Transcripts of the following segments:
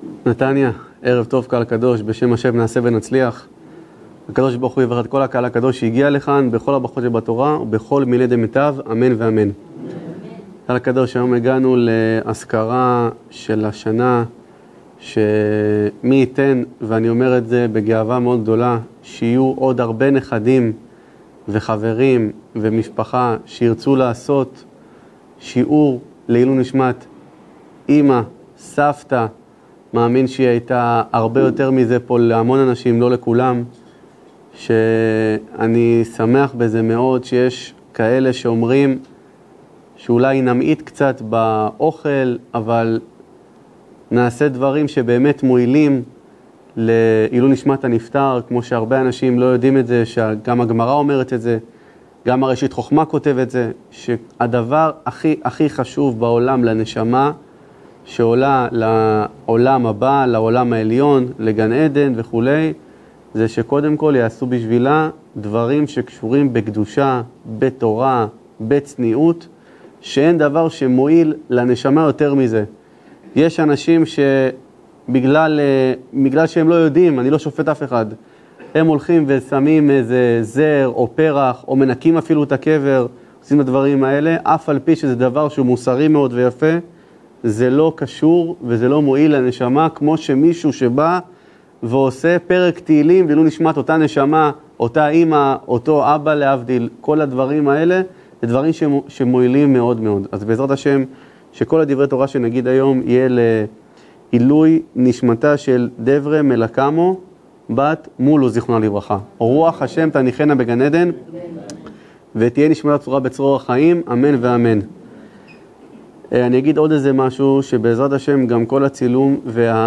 נתניה, ערב טוב קהל קדוש, בשם השם נעשה ונצליח. הקדוש ברוך הוא יברך את כל הקהל הקדוש שהגיע לכאן, בכל הברכות שבתורה ובכל מילי דמיטב, אמן ואמן. קהל הקדוש, היום הגענו להזכרה של השנה, שמי ייתן, ואני אומר את זה בגאווה מאוד גדולה, שיהיו עוד הרבה נכדים וחברים ומשפחה שירצו לעשות שיעור לעילוי נשמת אמא, סבתא. מאמין שהיא הייתה הרבה יותר מזה פה להמון אנשים, לא לכולם, שאני שמח בזה מאוד שיש כאלה שאומרים שאולי נמעיט קצת באוכל, אבל נעשה דברים שבאמת מועילים לעילוי נשמת הנפטר, כמו שהרבה אנשים לא יודעים את זה, שגם הגמרא אומרת את זה, גם הראשית חוכמה כותב את זה, שהדבר הכי חשוב בעולם לנשמה, שעולה לעולם הבא, לעולם העליון, לגן עדן וכו', זה שקודם כל יעשו בשבילה דברים שקשורים בקדושה, בתורה, בצניעות, שאין דבר שמועיל לנשמה יותר מזה. יש אנשים שבגלל שהם לא יודעים, אני לא שופט אף אחד, הם הולכים ושמים איזה זר או פרח, או מנקים אפילו את הקבר, עושים את הדברים האלה, אף על פי שזה דבר שהוא מוסרי מאוד ויפה, זה לא קשור וזה לא מועיל לנשמה, כמו שמישהו שבא ועושה פרק תהילים ולא נשמת אותה נשמה, אותה אמא, אותו אבא להבדיל, כל הדברים האלה, זה דברים שמועילים מאוד מאוד. אז בעזרת השם, שכל הדברי תורה שנגיד היום יהיה לעילוי נשמתה של דברה מלקמו, בת מולו זיכרונה לברכה. רוח השם תניחנה בגן עדן, ותהיה נשמתה צרורה בצרור החיים, אמן ואמן. אני אגיד עוד איזה משהו, שבעזרת השם גם כל הצילום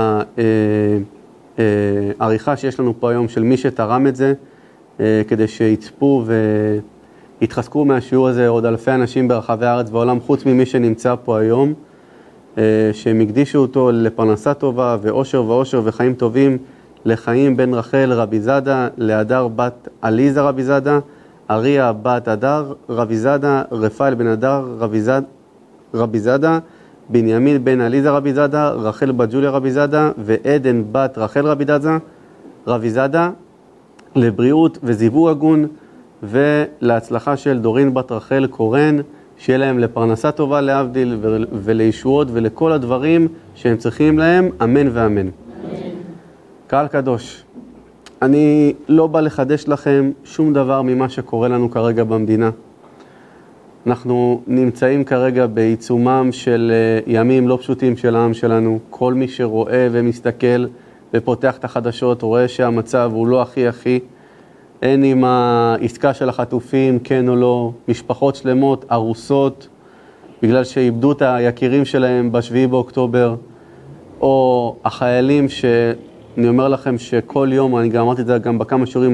והעריכה שיש לנו פה היום של מי שתרם את זה, כדי שיצפו ויתחזקו מהשיעור הזה עוד אלפי אנשים ברחבי הארץ והעולם, חוץ ממי שנמצא פה היום, שהם הקדישו אותו לפרנסה טובה ואושר ואושר וחיים טובים, לחיים בן רחל רבי זדה, להדר בת עליזה רבי זדה, אריה בת הדר רבי זדה, רפאל בן הדר רבי זדה, בנימין בן עליזה רבי זדה, רחל בת ג'וליה רבי זדה, ועדן בת רחל רבי זדה, לבריאות וזיווג הגון, ולהצלחה של דורין בת רחל קורן, שיהיה להם לפרנסה טובה להבדיל ולישועות ולכל הדברים שהם צריכים להם, אמן ואמן. קהל קדוש, אני לא בא לחדש לכם שום דבר ממה שקורה לנו כרגע במדינה. אנחנו נמצאים כרגע בעיצומם של ימים לא פשוטים של העם שלנו. כל מי שרואה ומסתכל ופותח את החדשות רואה שהמצב הוא לא הכי. אין עם העסקה של החטופים, כן או לא, משפחות שלמות, ארוסות, בגלל שאיבדו את היקירים שלהם ב7 באוקטובר, או החיילים שאני אומר לכם שכל יום, אני גם אמרתי את זה גם בכמה שיעורים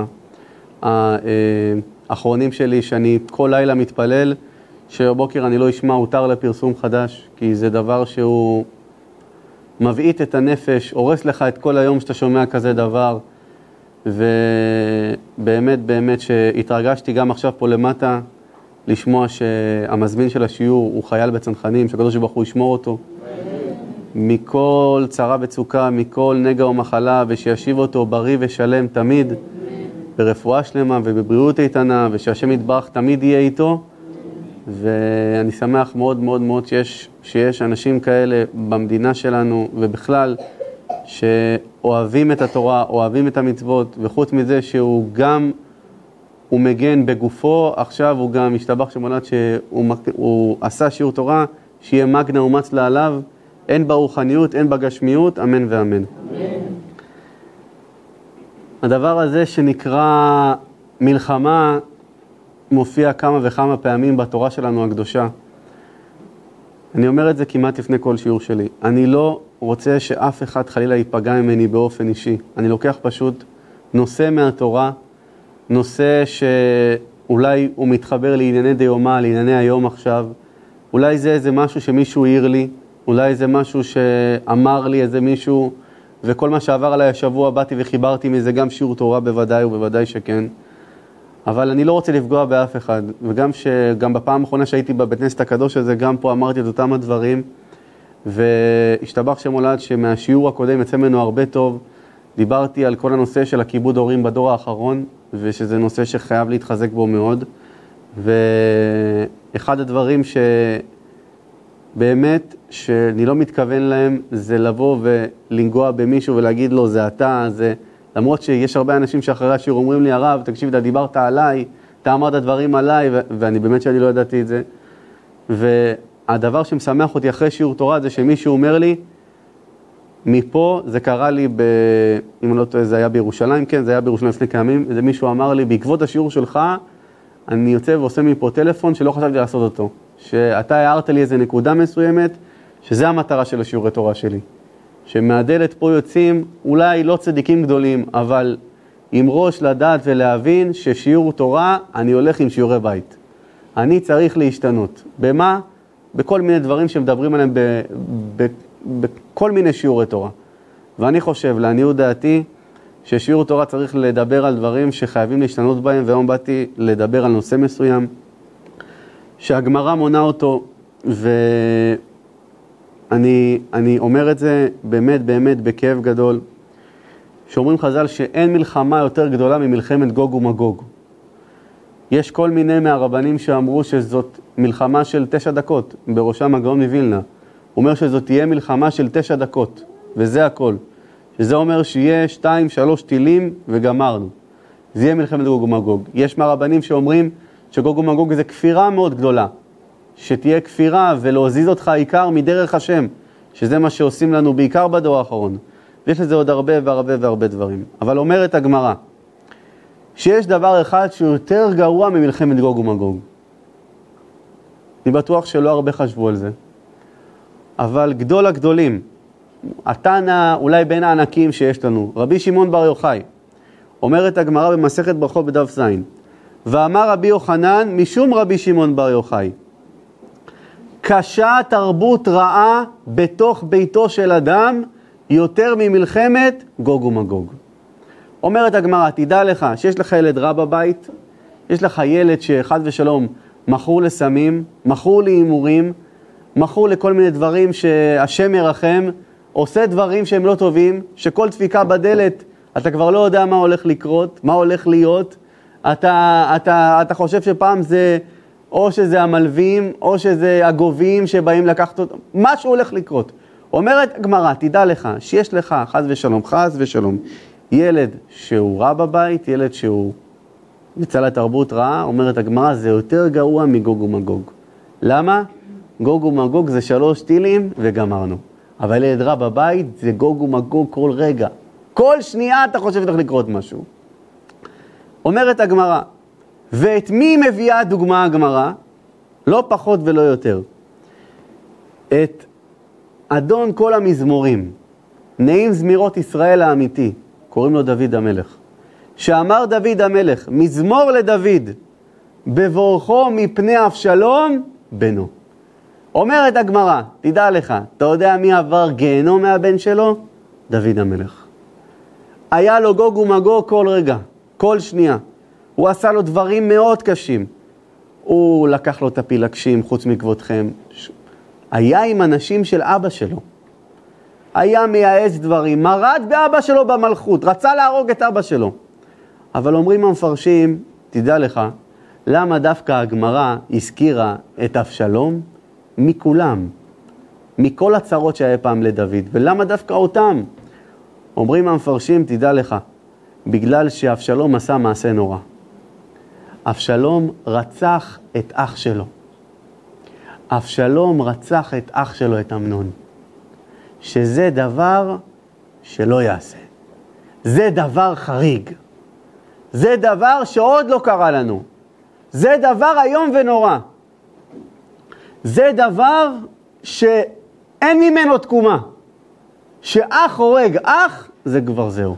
האחרונים שלי, שאני כל לילה מתפלל שבבוקר אני לא אשמע הותר לפרסום חדש, כי זה דבר שהוא מבעית את הנפש, הורס לך את כל היום שאתה שומע כזה דבר. ובאמת שהתרגשתי גם עכשיו פה למטה לשמוע שהמזמין של השיעור הוא חייל בצנחנים, שהקדוש ברוך הוא ישמור אותו מכל צרה וצוקה, מכל נגע ומחלה, ושישיב אותו בריא ושלם תמיד, ברפואה שלמה ובבריאות איתנה, ושהשם יתברך תמיד יהיה איתו. ואני שמח מאוד מאוד מאוד שיש אנשים כאלה במדינה שלנו ובכלל, שאוהבים את התורה, אוהבים את המצוות, וחוץ מזה שהוא גם, הוא מגן בגופו, עכשיו הוא גם משתבח שמולד שהוא עשה שיעור תורה, שיהיה מגנה ומצלה עליו, אין ברוחניות, אין בגשמיות, אמן ואמן. אמן. הדבר הזה שנקרא מלחמה, מופיע כמה וכמה פעמים בתורה שלנו הקדושה. אני אומר את זה כמעט לפני כל שיעור שלי. אני לא רוצה שאף אחד חלילה ייפגע ממני באופן אישי. אני לוקח פשוט נושא מהתורה, נושא שאולי הוא מתחבר לענייני דיומה, לענייני היום עכשיו. אולי זה איזה משהו שמישהו העיר לי, אולי זה משהו שאמר לי איזה מישהו, וכל מה שעבר עליי השבוע באתי וחיברתי מזה גם שיעור תורה בוודאי ובוודאי שכן. אבל אני לא רוצה לפגוע באף אחד, וגם בפעם האחרונה שהייתי בבית כנסת הקדוש הזה, גם פה אמרתי את אותם הדברים. והשתבח שם הולד שמהשיעור הקודם יצא ממנו הרבה טוב. דיברתי על כל הנושא של הכיבוד הורים בדור האחרון, ושזה נושא שחייב להתחזק בו מאוד. ואחד הדברים שבאמת שאני לא מתכוון להם זה לבוא ולנגוע במישהו ולהגיד לו זה אתה, זה... למרות שיש הרבה אנשים שאחרי השיעור אומרים לי, הרב, תקשיב, אתה דיברת עליי, אתה אמרת דברים עליי, ואני באמת שאני לא ידעתי את זה. והדבר שמשמח אותי אחרי שיעור תורה זה שמישהו אומר לי, מפה זה קרה לי, אם לא טועה, זה היה בירושלים, כן, זה היה בירושלים לפני כמה ימים, זה מישהו אמר לי, בעקבות השיעור שלך, אני יוצא ועושה מפה טלפון שלא חשבתי לעשות אותו. שאתה הערת לי איזה נקודה מסוימת, שזה המטרה של השיעורי תורה שלי. שמהדלת פה יוצאים אולי לא צדיקים גדולים, אבל עם ראש לדעת ולהבין ששיעור תורה, אני הולך עם שיעורי בית. אני צריך להשתנות. במה? בכל מיני דברים שמדברים עליהם בכל מיני שיעורי תורה. ואני חושב, לעניות דעתי, ששיעור תורה צריך לדבר על דברים שחייבים להשתנות בהם, והיום באתי לדבר על נושא מסוים, שהגמרא מונה אותו, אני אומר את זה באמת באמת בכאב גדול, שאומרים חז"ל שאין מלחמה יותר גדולה ממלחמת גוג ומגוג. יש כל מיני מהרבנים שאמרו שזאת מלחמה של 9 דקות, בראשם הגאון מווילנה. הוא אומר שזאת תהיה מלחמה של 9 דקות, וזה הכל. שזה אומר שיהיה 2-3 טילים וגמרנו. זה יהיה מלחמת גוג ומגוג. יש מהרבנים שאומרים שגוג ומגוג זה כפירה מאוד גדולה. שתהיה כפירה ולהוזיז אותך העיקר מדרך השם, שזה מה שעושים לנו בעיקר בדור האחרון. ויש לזה עוד הרבה והרבה והרבה דברים. אבל אומרת הגמרא, שיש דבר אחד שהוא יותר גרוע ממלחמת גוג ומגוג. אני בטוח שלא הרבה חשבו על זה. אבל גדול הגדולים, התנא אולי בין הענקים שיש לנו, רבי שמעון בר יוחאי, אומרת הגמרא במסכת ברכות בדף ז', ואמר רבי יוחנן משום רבי שמעון בר יוחאי, קשה תרבות רעה בתוך ביתו של אדם יותר ממלחמת גוג ומגוג. אומרת הגמרא, תדע לך שיש לך ילד רע בבית, יש לך ילד שחד ושלום מכור לסמים, מכור להימורים, מכור לכל מיני דברים שהשם ירחם, עושה דברים שהם לא טובים, שכל דפיקה בדלת אתה כבר לא יודע מה הולך לקרות, מה הולך להיות, אתה חושב שפעם זה או שזה המלווים, או שזה הגובים שבאים לקחת אותו, משהו הולך לקרות. אומרת הגמרא, תדע לך שיש לך חס ושלום, ילד שהוא רע בבית, ילד שהוא יצא לתרבות רעה, אומרת הגמרא, זה יותר גרוע מגוג ומגוג. למה? גוג ומגוג זה 3 טילים וגמרנו. אבל ילד רע בבית זה גוג ומגוג כל רגע. כל שנייה אתה חושב שצריך לקרות משהו. אומרת הגמרא, ואת מי מביאה דוגמה הגמרא? לא פחות ולא יותר. את אדון כל המזמורים, נעים זמירות ישראל האמיתי, קוראים לו דוד המלך. שאמר דוד המלך, מזמור לדוד, בבורכו מפני אבשלום בנו. אומרת הגמרא, תדע לך, אתה יודע מי עבר גיהנום מהבן שלו? דוד המלך. היה לו גוג ומגוג כל רגע, כל שנייה. הוא עשה לו דברים מאוד קשים. הוא לקח לו את הפילגשים חוץ מכבודכם. היה עם אנשים של אבא שלו. היה מייעץ דברים, מרד באבא שלו במלכות, רצה להרוג את אבא שלו. אבל אומרים המפרשים, תדע לך, למה דווקא הגמרא הזכירה את אבשלום? מכולם, מכל הצרות שהיה פעם לדוד, ולמה דווקא אותם? אומרים המפרשים, תדע לך, בגלל שאבשלום עשה מעשה נורא. אבשלום רצח את אח שלו. אבשלום רצח את אח שלו, את אמנון. שזה דבר שלא יעשה. זה דבר חריג. זה דבר שעוד לא קרה לנו. זה דבר היום ונורא. זה דבר שאין ממנו תקומה. שאח הורג אח, זה כבר זהו.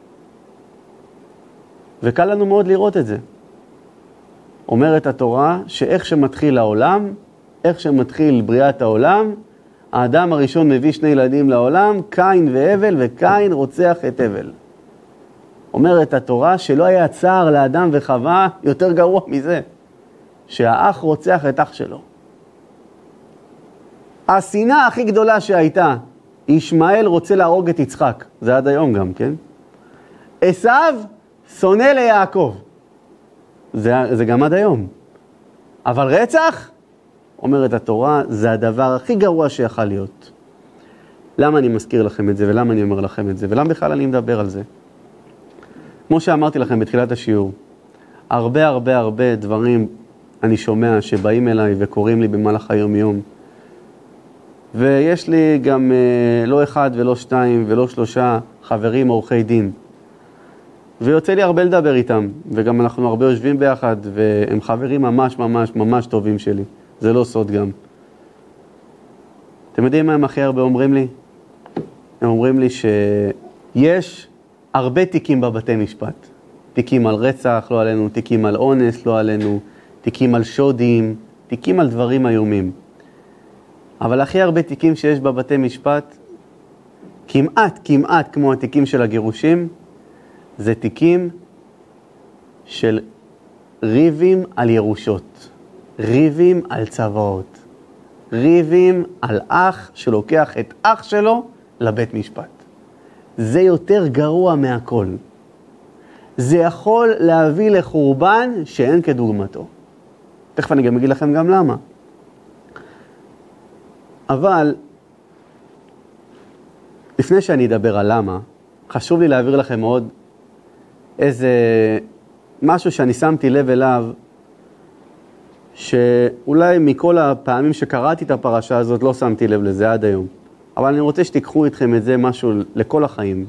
וקל לנו מאוד לראות את זה. אומרת התורה שאיך שמתחיל העולם, איך שמתחיל בריאת העולם, האדם הראשון מביא 2 ילדים לעולם, קין והבל, וקין רוצח את הבל. אומרת התורה שלא היה צער לאדם וחווה יותר גרוע מזה, שהאח רוצח את אח שלו. השנאה הכי גדולה שהייתה, ישמעאל רוצה להרוג את יצחק, זה עד היום גם, כן? עשיו שונא ליעקב, זה גם עד היום. אבל רצח, אומרת התורה, זה הדבר הכי גרוע שיכול להיות. למה אני מזכיר לכם את זה, ולמה אני אומר לכם את זה, ולמה בכלל אני מדבר על זה? כמו שאמרתי לכם בתחילת השיעור, הרבה דברים אני שומע שבאים אליי וקוראים לי במהלך היום-יום. ויש לי גם לא אחד ולא שתיים ולא שלושה חברים עורכי דין. ויוצא לי הרבה לדבר איתם, וגם אנחנו הרבה יושבים ביחד, והם חברים ממש טובים שלי. זה לא סוד גם. אתם יודעים מה הם הכי הרבה אומרים לי? הם אומרים לי שיש הרבה תיקים בבתי משפט. תיקים על רצח, לא עלינו, תיקים על אונס, לא עלינו, תיקים על שודים, תיקים על דברים איומים. אבל הכי הרבה תיקים שיש בבתי משפט, כמעט כמו התיקים של הגירושים, זה תיקים של ריבים על ירושות, ריבים על צוואות, ריבים על אח שלוקח את אח שלו לבית משפט. זה יותר גרוע מהכל. זה יכול להביא לחורבן שאין כדוגמתו. תכף אני גם אגיד לכם גם למה. אבל לפני שאני אדבר על למה, חשוב לי להעביר לכם עוד איזה משהו שאני שמתי לב אליו, שאולי מכל הפעמים שקראתי את הפרשה הזאת לא שמתי לב לזה עד היום. אבל אני רוצה שתיקחו איתכם את זה משהו לכל החיים.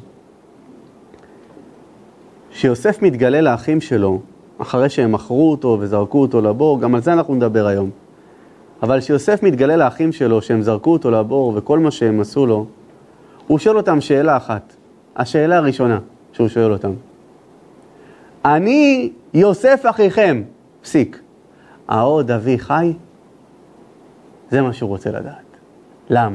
שיוסף מתגלה לאחים שלו, אחרי שהם מכרו אותו וזרקו אותו לבור, גם על זה אנחנו נדבר היום. אבל שיוסף מתגלה לאחים שלו, שהם זרקו אותו לבור וכל מה שהם עשו לו, הוא שואל אותם שאלה אחת. השאלה הראשונה שהוא שואל אותם. אני יוסף אחיכם, פסיק. העוד אבי חי? זה מה שהוא רוצה לדעת. למה?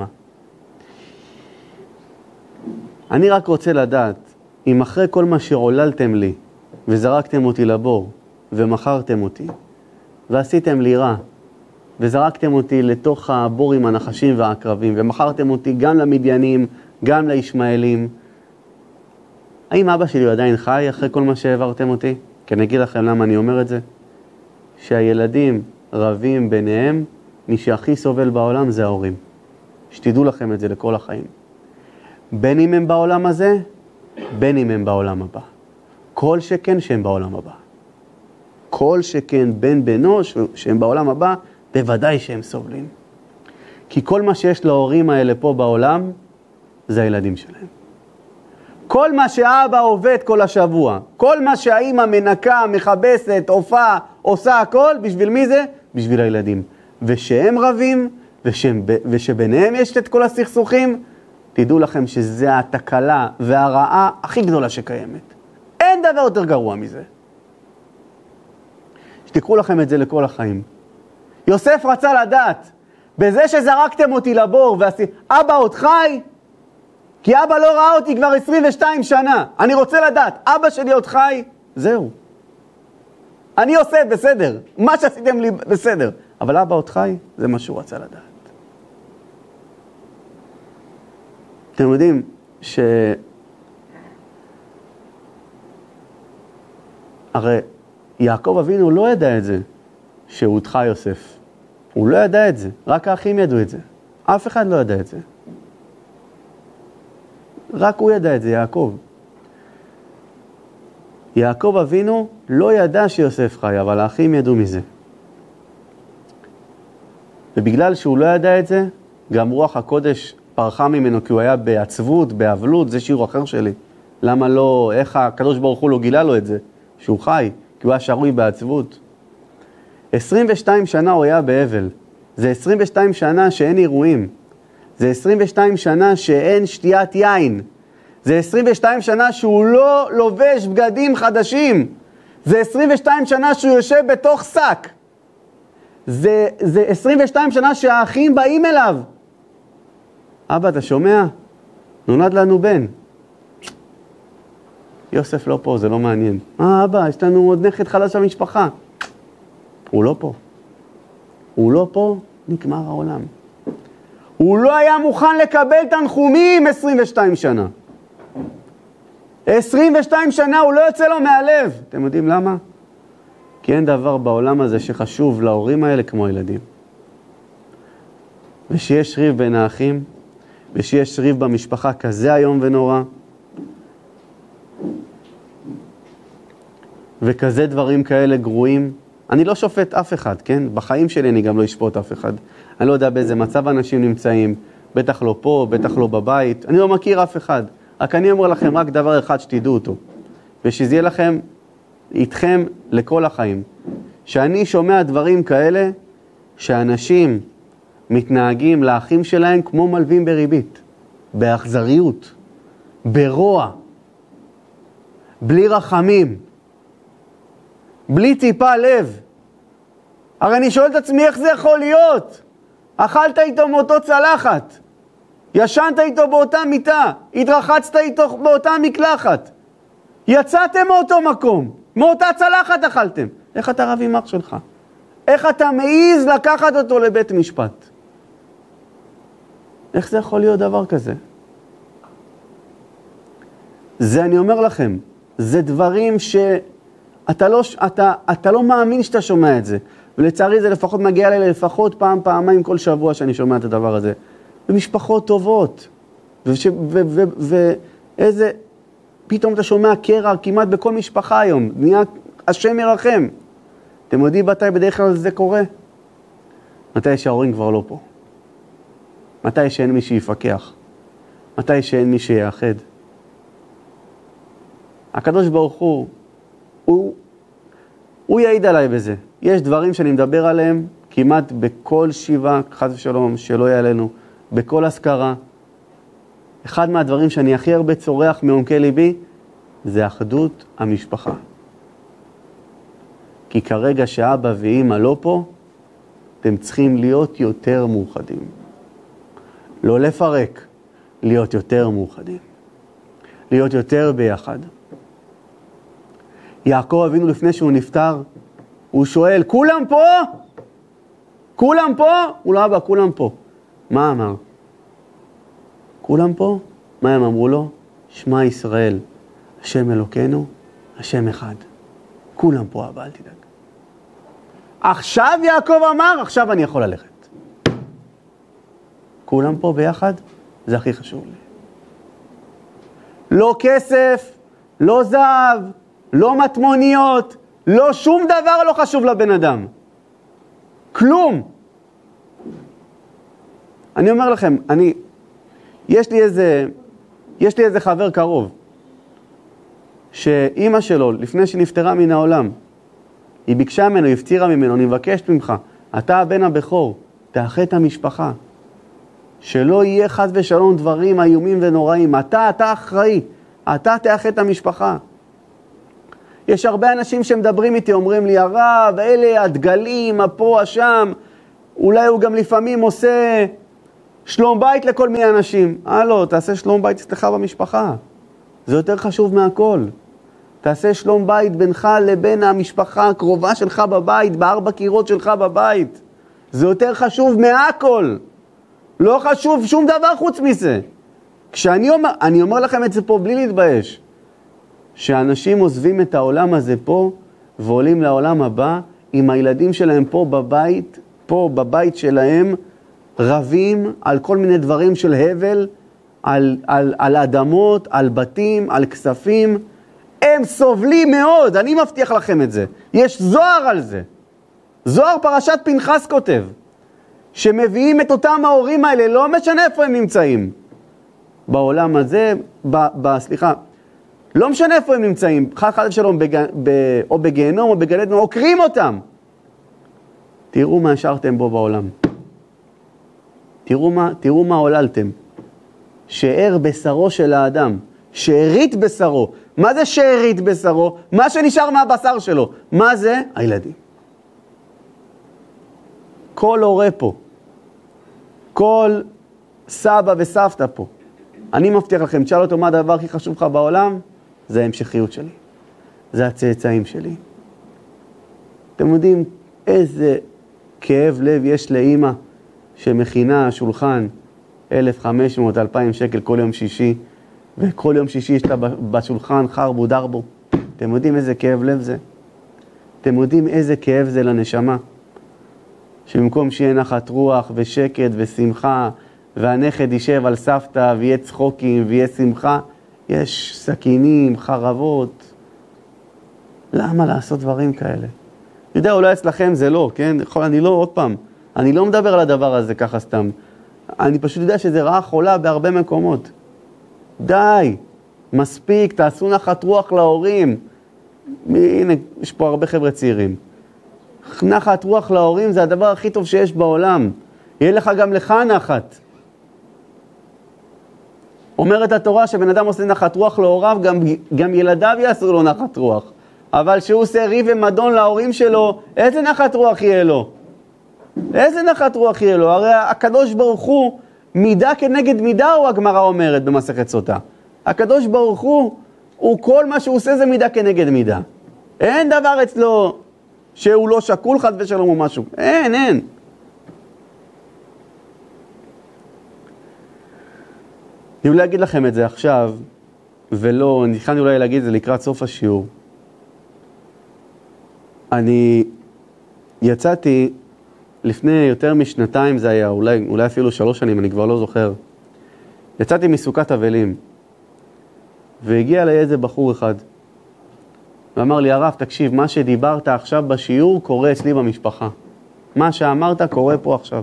אני רק רוצה לדעת, אם אחרי כל מה שעוללתם לי, וזרקתם אותי לבור, ומכרתם אותי, ועשיתם לי רע, וזרקתם אותי לתוך הבור עם הנחשים והעקרבים, ומכרתם אותי גם למדיינים, גם לישמעאלים, האם אבא שלי עדיין חי אחרי כל מה שהעברתם אותי? כי אני אגיד לכם למה אני אומר את זה. שהילדים רבים ביניהם, מי שהכי סובל בעולם זה ההורים. שתדעו לכם את זה לכל החיים. בין אם הם בעולם הזה, בין אם הם בעולם הבא. כל שכן שהם בעולם הבא. כל שכן בן בנו שהם בעולם הבא, בוודאי שהם סובלים. כי כל מה שיש להורים האלה פה בעולם, זה הילדים שלהם. כל מה שהאבא עובד כל השבוע, כל מה שהאמא מנקה, מכבסת, הופעה, עושה הכל, בשביל מי זה? בשביל הילדים. ושהם רבים, ושביניהם יש את כל הסכסוכים, תדעו לכם שזה התקלה והרעה הכי גדולה שקיימת. אין דבר יותר גרוע מזה. שתקחו לכם את זה לכל החיים. יוסף רצה לדעת, בזה שזרקתם אותי לבור, אבא עוד חי? כי אבא לא ראה אותי כבר 22 שנה. אני רוצה לדעת, אבא שלי עוד חי? זהו. אני עושה בסדר. מה שעשיתם לי בסדר. אבל אבא עוד חי? זה מה שהוא רצה לדעת. אתם יודעים הרי יעקב אבינו לא ידע את זה, שהודחה יוסף. הוא לא ידע את זה. רק האחים ידעו את זה. אף אחד לא ידע את זה. רק הוא ידע את זה, יעקב. יעקב אבינו לא ידע שיוסף חי, אבל האחים ידעו מזה. ובגלל שהוא לא ידע את זה, גם רוח הקודש פרחה ממנו, כי הוא היה בעצבות, באבלות, זה שיעור אחר שלי. למה לא, איך הקדוש ברוך הוא לא גילה לו את זה? שהוא חי, כי הוא היה שרוי בעצבות. 22 שנה הוא היה באבל. זה 22 שנה שאין אירועים. זה 22 שנה שאין שתיית יין. זה 22 שנה שהוא לא לובש בגדים חדשים. זה 22 שנה שהוא יושב בתוך שק. זה 22 שנה שהאחים באים אליו. אבא, אתה שומע? נולד לנו בן. יוסף לא פה, זה לא מעניין. אבא, יש לנו עוד נכד חדש במשפחה. הוא לא פה. הוא לא פה, נגמר העולם. הוא לא היה מוכן לקבל תנחומים 22 שנה. 22 שנה הוא לא יוצא לו מהלב. אתם יודעים למה? כי אין דבר בעולם הזה שחשוב להורים האלה כמו הילדים. ושיש ריב בין האחים, ושיש ריב במשפחה כזה היום ונורא, וכזה דברים כאלה גרועים. אני לא שופט אף אחד, כן? בחיים שלי אני גם לא אשפוט אף אחד. אני לא יודע באיזה מצב אנשים נמצאים, בטח לא פה, בטח לא בבית. אני לא מכיר אף אחד. רק אני אומר לכם רק דבר אחד שתדעו אותו. ושזה יהיה לכם, איתכם לכל החיים. שאני שומע דברים כאלה, שאנשים מתנהגים לאחים שלהם כמו מלווים בריבית, באכזריות, ברוע, בלי רחמים, בלי טיפה לב. הרי אני שואל את עצמי איך זה יכול להיות? אכלת איתו מאותו צלחת, ישנת איתו באותה מיטה, התרחצת איתו באותה מקלחת, יצאתם מאותו מקום, מאותה צלחת אכלתם. איך אתה רב עם אח שלך? איך אתה מעיז לקחת אותו לבית משפט? איך זה יכול להיות דבר כזה? זה אני אומר לכם, זה דברים שאתה לא מאמין שאתה שומע את זה. ולצערי זה לפחות מגיע לי לפחות פעמיים כל שבוע שאני שומע את הדבר הזה. במשפחות טובות. ואיזה, פתאום אתה שומע קרע כמעט בכל משפחה היום. נהיה השם ירחם. אתם יודעים מתי בדרך כלל זה קורה? מתי שההורים כבר לא פה. מתי שאין מי שיפקח. מתי שאין מי שיאחד. הקדוש ברוך הוא יעיד עליי בזה. יש דברים שאני מדבר עליהם כמעט בכל שיבה, חס ושלום, שלא יהיה עלינו, בכל הזכרה. אחד מהדברים שאני הכי הרבה צורח מעומקי ליבי, זה אחדות המשפחה. כי כרגע שאבא ואמא לא פה, אתם צריכים להיות יותר מאוחדים. לא לפרק, להיות יותר מאוחדים. להיות יותר ביחד. יעקב אבינו לפני שהוא נפטר, הוא שואל, כולם פה? כולם פה? הוא לא אבא, כולם פה. מה אמר? כולם פה? מה הם אמרו לו? שמע ישראל, השם אלוקינו, השם אחד. כולם פה אבא, אל תדאג. עכשיו יעקב אמר, עכשיו אני יכול ללכת. כולם פה ביחד, זה הכי חשוב לי. לא כסף, לא זהב, לא מטמוניות, לא שום דבר לא חשוב לבן אדם. כלום. אני אומר לכם, יש לי איזה חבר קרוב, שאימא שלו, לפני שנפטרה מן העולם, היא ביקשה ממנו, הפטירה ממנו, אני מבקשת ממך, אתה הבן הבכור, תאחד את המשפחה, שלא יהיה חס ושלום דברים איומים ונוראים, אתה אחראי, אתה תאחד את המשפחה. יש הרבה אנשים שמדברים איתי, אומרים לי, הרב, אלה הדגלים, הפה, השם, אולי הוא גם לפעמים עושה שלום בית לכל מיני אנשים. לא, תעשה שלום בית אצלך במשפחה. זה יותר חשוב מהכל. תעשה שלום בית בינך לבין המשפחה הקרובה שלך בבית, בארבע קירות שלך בבית. זה יותר חשוב מהכל. לא חשוב שום דבר חוץ מזה. אני אומר לכם את זה פה בלי להתבייש. שאנשים עוזבים את העולם הזה פה ועולים לעולם הבא עם הילדים שלהם פה בבית שלהם, רבים על כל מיני דברים של הבל, על אדמות, על בתים, על כספים. הם סובלים מאוד, אני מבטיח לכם את זה. יש זוהר על זה. זוהר פרשת פנחס כותב, שמביאים את אותם ההורים האלה, לא משנה איפה הם נמצאים. בעולם הזה, לא משנה איפה הם נמצאים, חד ושלום, או בגיהנום או בגן עדן, עוקרים אותם. תראו מה השארתם בו בעולם. תראו מה עוללתם. שאר בשרו של האדם, שארית בשרו. מה זה שארית בשרו? מה שנשאר מהבשר שלו. מה זה? הילדים. כל הורה פה, כל סבא וסבתא פה. אני מבטיח לכם, תשאל אותו מה הדבר הכי חשוב לך בעולם? זה ההמשכיות שלי. זה הצאצאים שלי. אתם יודעים איזה כאב לב יש לאמא שמכינה שולחן 1,500, 2,000 שקל כל יום שישי, וכל יום שישי יש לה בשולחן חרבו דרבו. אתם יודעים איזה כאב לב זה? אתם יודעים איזה כאב זה לנשמה? שבמקום שיהיה נחת רוח ושקט ושמחה, והנכד יישב על סבתא ויהיה צחוקים ויהיה שמחה, יש סכינים, חרבות. למה לעשות דברים כאלה? יודע, אולי אצלכם זה לא, כן? אני לא, עוד פעם, אני לא מדבר על הדבר הזה ככה סתם. אני פשוט יודע שזה רעה חולה בהרבה מקומות. די, מספיק, תעשו נחת רוח להורים. הנה, יש פה הרבה חבר'ה צעירים. נחת רוח להורים זה הדבר הכי טוב שיש בעולם. יהיה לך גם לך נחת. אומרת התורה שבן אדם עושה נחת רוח להוריו, גם ילדיו יעשו לו נחת רוח. אבל שהוא עושה ריב ומדון להורים שלו, איזה נחת רוח יהיה לו? איזה נחת רוח יהיה לו? הרי הקדוש ברוך הוא, מידה כנגד מידה, הוא הגמרא אומרת במסכת סוטה. הקדוש ברוך הוא כל מה שהוא עושה זה מידה כנגד מידה. אין דבר אצלו שהוא לא שקול חד ושלום או משהו. אין. אני אולי אגיד לכם את זה עכשיו, ולא, נכנסתי אולי להגיד את זה לקראת סוף השיעור. אני יצאתי לפני יותר משנתיים, זה היה אולי אפילו 3 שנים, אני כבר לא זוכר. יצאתי מסוכת אבלים, והגיע אליי איזה בחור אחד, ואמר לי, הרב, תקשיב, מה שדיברת עכשיו בשיעור קורה אצלי במשפחה. מה שאמרת קורה פה עכשיו.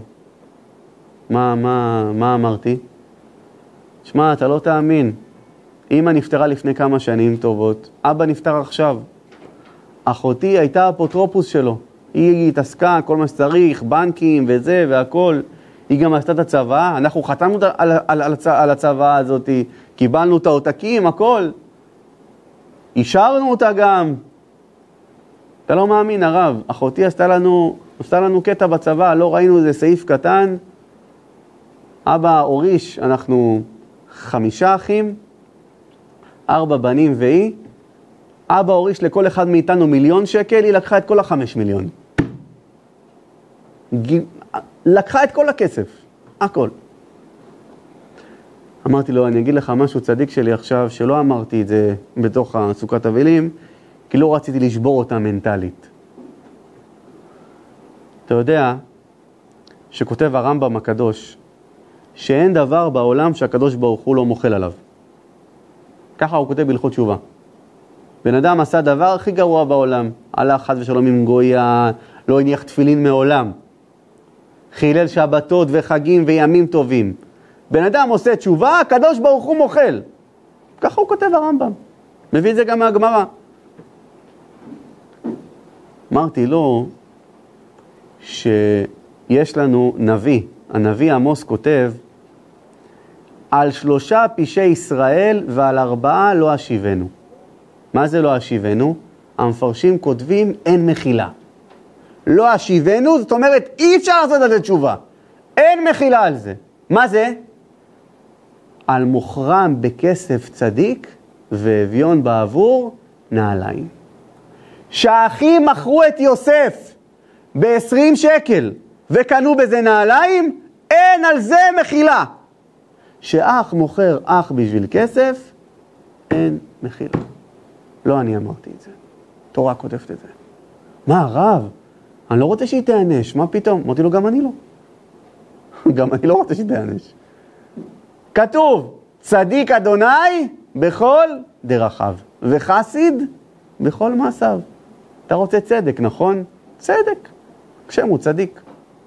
מה אמרתי? שמע, אתה לא תאמין. אמא נפטרה לפני כמה שנים טובות, אבא נפטר עכשיו. אחותי הייתה אפוטרופוס שלו. היא התעסקה, כל מה שצריך, בנקים וזה והכל. היא גם עשתה את הצבא, אנחנו חתמנו על הצבא הזאת, קיבלנו את העותקים, הכל. אישרנו אותה גם. אתה לא מאמין, הרב. אחותי עשתה לנו קטע בצבא, לא ראינו איזה סעיף קטן. אבא הוריש, אנחנו 5 אחים, 4 בנים והיא. אבא הוריש לכל אחד מאיתנו 1,000,000 שקל, היא לקחה את כל 5 מיליון. לקחה את כל הכסף, הכל. אמרתי לו, אני אגיד לך משהו צדיק שלי עכשיו, שלא אמרתי את זה בתוך סוכת אבלים, כי לא רציתי לשבור אותה מנטלית. אתה יודע שכותב הרמב"ם הקדוש, שאין דבר בעולם שהקדוש ברוך הוא לא מוחל עליו. ככה הוא כותב בהלכות תשובה. בן אדם עשה דבר הכי גרוע בעולם, הלך חס ושלום עם גויה, לא הניח תפילין מעולם, חילל שבתות וחגים וימים טובים. בן אדם עושה תשובה, הקדוש ברוך הוא מוחל. ככה הוא כותב הרמב"ם. מביא את זה גם מהגמרא. אמרתי לו שיש לנו נביא, הנביא עמוס כותב, על 3 פשעי ישראל ועל 4 לא אשיבנו. מה זה לא אשיבנו? המפרשים כותבים אין מחילה. לא אשיבנו, זאת אומרת אי אפשר לעשות את זה תשובה. אין מחילה על זה. מה זה? על מוכרם בכסף צדיק ואביון בעבור נעליים. שהאחים מכרו את יוסף ב-20 שקל וקנו בזה נעליים, אין על זה מחילה. שאח מוכר אח בשביל כסף, אין מחילה. לא אני אמרתי את זה. תורה כותבת את זה. מה הרב? אני לא רוצה שהיא תענש. מה פתאום? אמרתי לו, גם אני לא. גם אני לא רוצה שהיא תענש. כתוב, צדיק אדוני בכל דרכיו, וחסיד בכל מעשיו. אתה רוצה צדק, נכון? צדק. כשם הוא צדיק.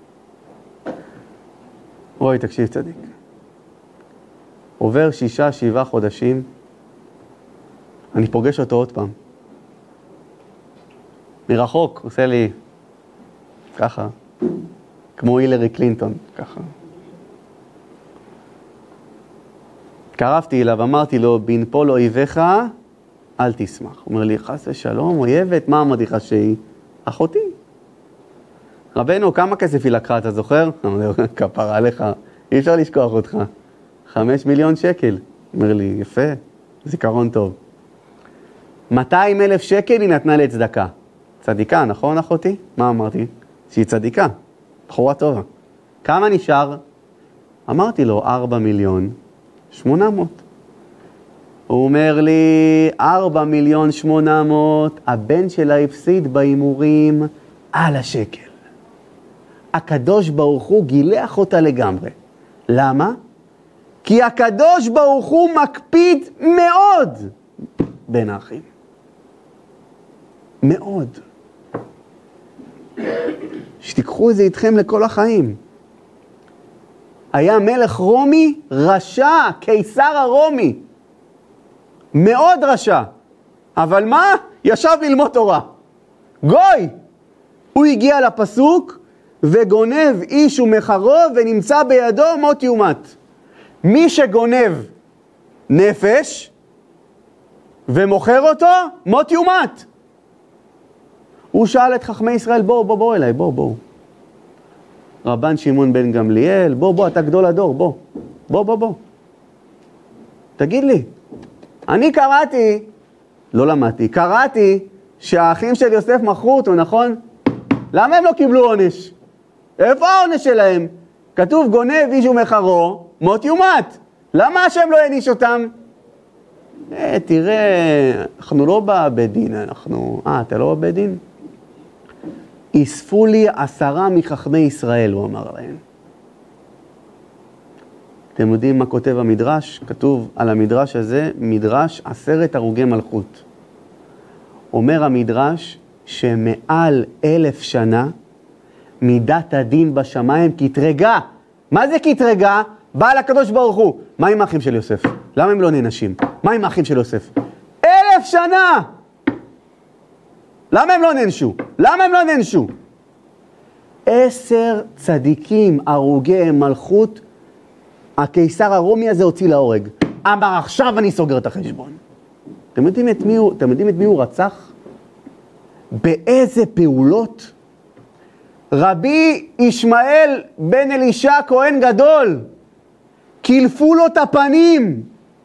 רואי, תקשיב צדיק. עובר 6-7 חודשים, אני פוגש אותו עוד פעם. מרחוק, עושה לי ככה, כמו הילרי קלינטון, ככה. קרבתי אליו, אמרתי לו, בנפול אויביך, אל תשמח. הוא אומר לי, חס ושלום, אויבת, מה אמרתי לך שהיא? אחותי. רבנו, כמה כסף היא לקחה, אתה זוכר? אמר לי, כפרה עליך, אי אפשר לשכוח אותך. 5 מיליון שקל. אומר לי, יפה, זיכרון טוב. 200,000 שקל היא נתנה לצדקה. צדיקה, נכון אחותי? מה אמרתי? שהיא צדיקה, בחורה טובה. כמה נשאר? אמרתי לו, 4,800,000. הוא אומר לי, 4,800,000, הבן שלה הפסיד בהימורים על השקל. הקדוש ברוך הוא גילח אותה לגמרי. למה? כי הקדוש ברוך הוא מקפיד מאוד בין האחים. מאוד. שתיקחו את זה איתכם לכל החיים. היה מלך רומי רשע, קיסר הרומי. מאוד רשע. אבל מה? ישב ללמוד תורה. גוי. הוא הגיע לפסוק וגונב איש ומחרו ונמצא בידו מות יומת. מי שגונב נפש ומוכר אותו, מות יומת. הוא שאל את חכמי ישראל, בוא אליי, בוא. רבן שמעון בן גמליאל, בוא, אתה גדול הדור, בוא. תגיד לי, אני קראתי, לא למדתי, קראתי שהאחים של יוסף מכרו אותו, נכון? למה הם לא קיבלו עונש? איפה העונש שלהם? כתוב גונב איש ומחרו, מות יומת. למה השם לא העניש אותם? תראה, אנחנו לא בבית דין, אתה לא בבית דין? אספו לי 10 מחכמי ישראל, הוא אמר להם. אתם יודעים מה כותב המדרש? כתוב על המדרש הזה, מדרש 10 הרוגי מלכות. אומר המדרש שמעל 1,000 שנה, מידת הדין בשמיים כתרגע. מה זה כתרגע? בא לקדוש ברוך הוא. מה עם האחים של יוסף? למה הם לא נענשים? מה עם האחים של יוסף? 1,000 שנה! למה הם לא נענשו? 10 צדיקים הרוגי מלכות, הקיסר הרומי הזה הוציא להורג. אמר, עכשיו אני סוגר את החשבון. אתם יודעים את מי הוא רצח? באיזה פעולות? רבי ישמעאל בן אלישע כהן גדול, קילפו לו את הפנים.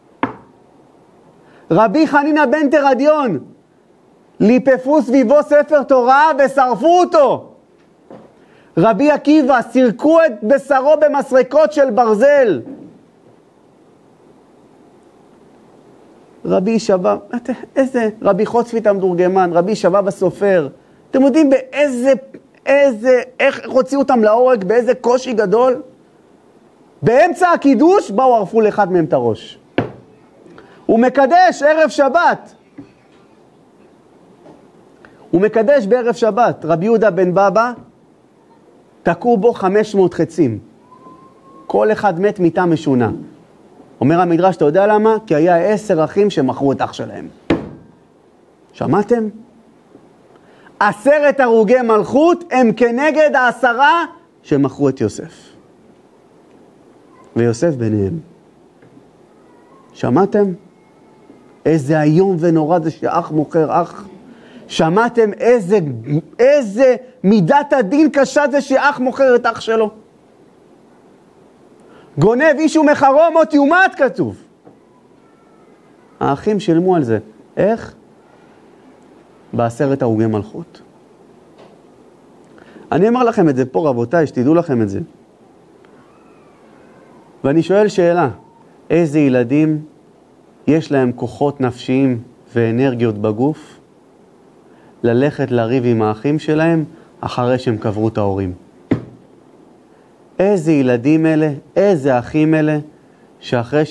רבי חנינא בן תרדיון, ליפפו סביבו ספר תורה ושרפו אותו. רבי עקיבא, סירקו את בשרו במסרקות של ברזל. רבי שבא, רבי חוצפית המתורגמן, רבי שבא בסופר. אתם יודעים איך הוציאו אותם להורג, באיזה קושי גדול? באמצע הקידוש באו ערפו לאחד מהם את הראש. הוא מקדש ערב שבת. הוא מקדש בערב שבת. רבי יהודה בן בבא, תקעו בו 500 חצים. כל אחד מת מיתה משונה. אומר המדרש, אתה יודע למה? כי היה 10 אחים שמכרו את אח שלהם. שמעתם? 10 הרוגי מלכות הם כנגד 10 שמכרו את יוסף. ויוסף ביניהם. שמעתם? איזה היום ונורא זה שאח מוכר אח. שמעתם איזה מידת הדין קשה זה שאח מוכר את אח שלו? גונב איש ומחרו מות יומת כתוב. האחים שילמו על זה. איך? ב10 הרוגי מלכות. אני אומר לכם את זה פה רבותיי, שתדעו לכם את זה. ואני שואל שאלה, איזה ילדים יש להם כוחות נפשיים ואנרגיות בגוף ללכת לריב עם האחים שלהם אחרי שהם קברו את ההורים? איזה ילדים אלה, איזה אחים אלה, שאחרי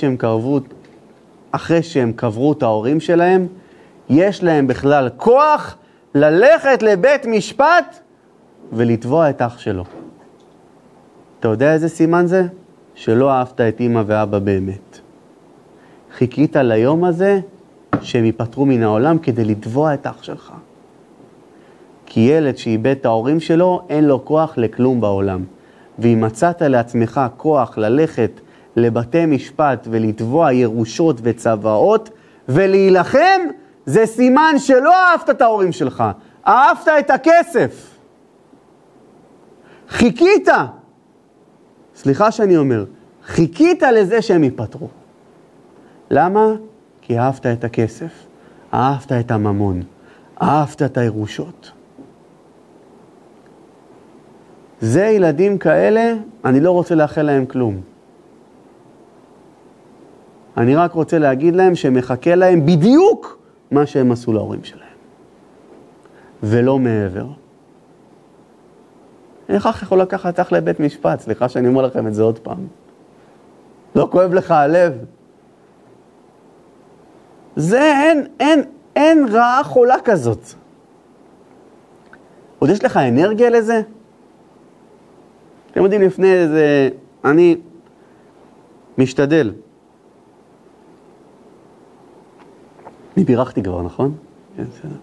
שהם קברו את ההורים שלהם, יש להם בכלל כוח ללכת לבית משפט ולתבוע את אח שלו. אתה יודע איזה סימן זה? שלא אהבת את אמא ואבא באמת. חיכית ליום הזה שהם ייפטרו מן העולם כדי לתבוע את אח שלך. כי ילד שאיבד את ההורים שלו, אין לו כוח לכלום בעולם. ואם מצאת לעצמך כוח ללכת לבתי משפט ולתבוע ירושות וצוואות ולהילחם, זה סימן שלא אהבת את ההורים שלך, אהבת את הכסף. חיכית, סליחה שאני אומר, חיכית לזה שהם ייפטרו. למה? כי אהבת את הכסף, אהבת את הממון, אהבת את הירושות. זה ילדים כאלה, אני לא רוצה לאחל להם כלום. אני רק רוצה להגיד להם שמחכה להם בדיוק מה שהם עשו להורים שלהם. ולא מעבר. איך אח יכול לקחת אח לבית משפט? סליחה שאני אומר לכם את זה עוד פעם. לא כואב לך הלב? זה אין רעה חולה כזאת. עוד יש לך אנרגיה לזה? אתם יודעים, לפני איזה, אני משתדל. אני בירכתי כבר, נכון? כן, בסדר.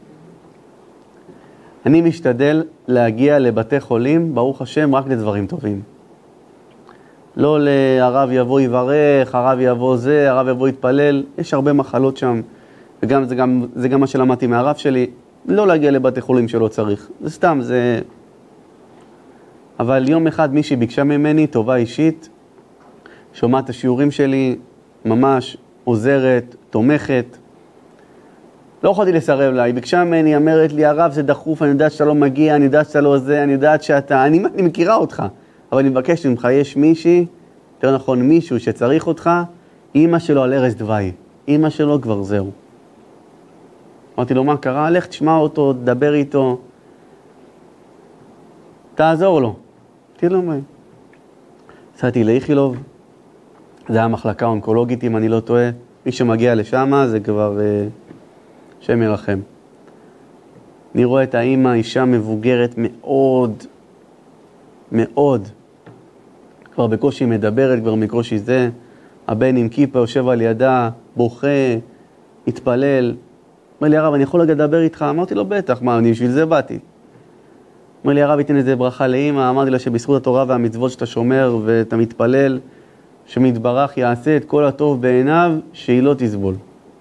אני משתדל להגיע לבתי חולים, ברוך השם, רק לדברים טובים. לא הרב יבוא יברך, הרב יבוא זה, הרב יבוא יתפלל. יש הרבה מחלות שם, וגם זה גם מה שלמדתי מהרב שלי. לא להגיע לבתי חולים שלא צריך. זה סתם, זה... אבל יום אחד מישהי ביקשה ממני טובה אישית, שומעת את השיעורים שלי, ממש עוזרת, תומכת. לא יכולתי לסרב לה, היא ביקשה ממני, אמרת לי, הרב זה דחוף, אני יודעת שאתה לא מגיע, אני יודעת שאתה לא זה, אני יודעת שאתה... אני מכירה אותך, אבל אני מבקש ממך, יש מישהי, יותר נכון מישהו שצריך אותך, אמא שלו על ערש דווי, אמא שלו כבר זהו. אמרתי לו, מה קרה? לך תשמע אותו, דבר איתו, תעזור לו. תראי לו מה. הצעתי לאיכילוב, זה היה מחלקה אונקולוגית אם אני לא טועה, מי שמגיע לשם זה כבר שם ירחם. אני רואה את האמא, אישה מבוגרת מאוד, מאוד, כבר בקושי מדברת, כבר מקושי זה, הבן עם כיפה יושב על ידה, בוכה, התפלל. אומר לי, הרב, אני יכול לדבר איתך? אמרתי לו, בטח, מה, אני בשביל זה באתי. אומר לי, הרב, ייתן איזה ברכה לאמא, אמרתי לה שבזכות התורה והמצוות שאתה שומר ואתה מתפלל, שמתברך יעשה את כל הטוב בעיניו, שהיא לא תסבול.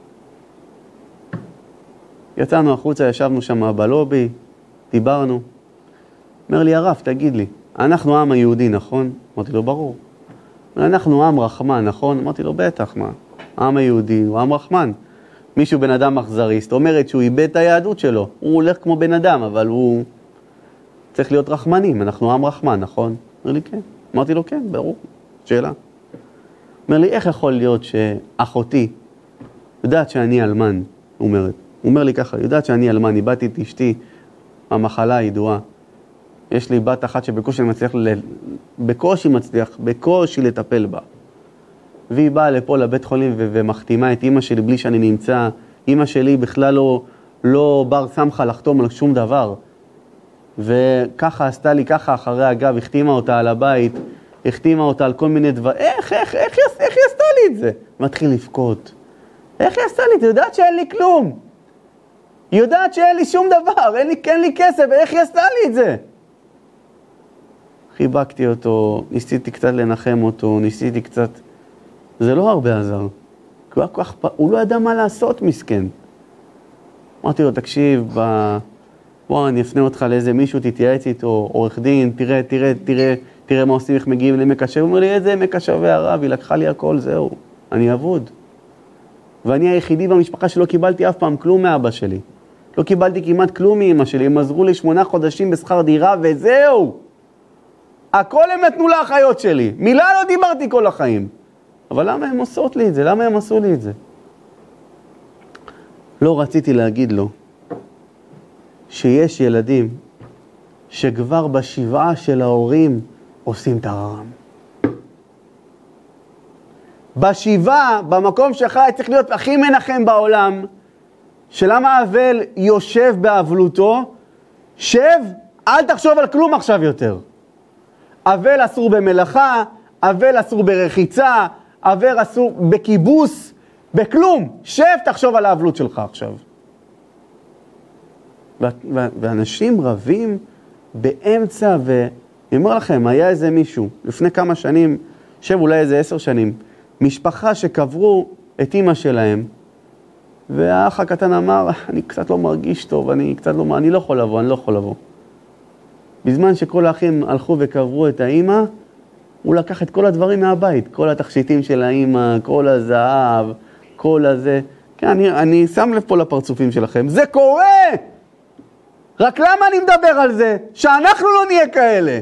יצאנו החוצה, ישבנו שם בלובי, דיברנו. אומר לי, הרב, תגיד לי, אנחנו עם היהודי, נכון? אמרתי לו, ברור. אנחנו עם רחמן, נכון? אמרתי לו, בטח, מה? העם היהודי הוא עם רחמן. מישהו בן אדם אכזרי, זאת אומרת שהוא איבד את היהדות שלו. הוא הולך כמו בן אדם, אבל הוא צריך להיות רחמנים. אנחנו עם רחמן, נכון? אומר לי, כן. אמרתי לו, כן, ברור. שאלה. אומר לי, איך יכול להיות שאחותי יודעת שאני אלמן? הוא אומר לי ככה, יודעת שאני אלמן, איבדתי את אשתי, המחלה הידועה. יש לי בת אחת שבקושי בקושי לטפל בה. והיא באה לפה לבית חולים ומחתימה את אמא שלי בלי שאני נמצא. אמא שלי בכלל לא בר סמכה לחתום על שום דבר. וככה עשתה לי ככה אחרי הגב, החתימה אותה על הבית, החתימה אותה על כל מיני דברים. איך היא עשתה לי את זה? מתחיל לבכות. איך היא עשתה לי את זה? יודעת שאין לי כלום. היא יודעת שאין לי שום דבר, אין לי כסף, איך היא עשתה לי את זה? חיבקתי אותו, ניסיתי קצת לנחם אותו, ניסיתי קצת... זה לא הרבה עזר. הוא לא ידע מה לעשות, מסכן. אמרתי לו, תקשיב, בוא, אני אפנה אותך לאיזה מישהו, תתייעץ איתו, עורך דין, תראה מה עושים, איך מגיעים לעמק השווה. הוא אומר לי, איזה עמק השווה הרב, היא לקחה לי הכל, זהו, אני אבוד. ואני היחידי במשפחה שלא קיבלתי אף פעם כלום מאבא שלי. לא קיבלתי כמעט כלום מאמא שלי, הם עזרו לי 8 חודשים בשכר דירה, וזהו. הכל הם נתנו לאחיות שלי. מילה לא דיברתי כל החיים. אבל למה הם עושות לי את זה? למה הם עשו לי את זה? לא רציתי להגיד לו שיש ילדים שכבר בשבעה של ההורים עושים טררם. בשבעה, במקום שלך צריך להיות הכי מנחם בעולם, שלמה אבל יושב באבלותו, שב, אל תחשוב על כלום עכשיו יותר. אבל אסור במלאכה, אבל אסור ברחיצה, אבל אסור בכיבוס, בכלום. שב, תחשוב על האבלות שלך עכשיו. ואנשים רבים באמצע, ואני אומר לכם, היה איזה מישהו, לפני כמה שנים, אולי איזה 10 שנים, משפחה שקברו את אמא שלהם, והאח הקטן אמר, אני קצת לא מרגיש טוב, אני לא יכול לבוא. בזמן שכל האחים הלכו וקברו את האמא, הוא לקח את כל הדברים מהבית, כל התכשיטים של האמא, כל הזהב, כל הזה. כן, אני שם לב פה לפרצופים שלכם. זה קורה! רק למה אני מדבר על זה? שאנחנו לא נהיה כאלה.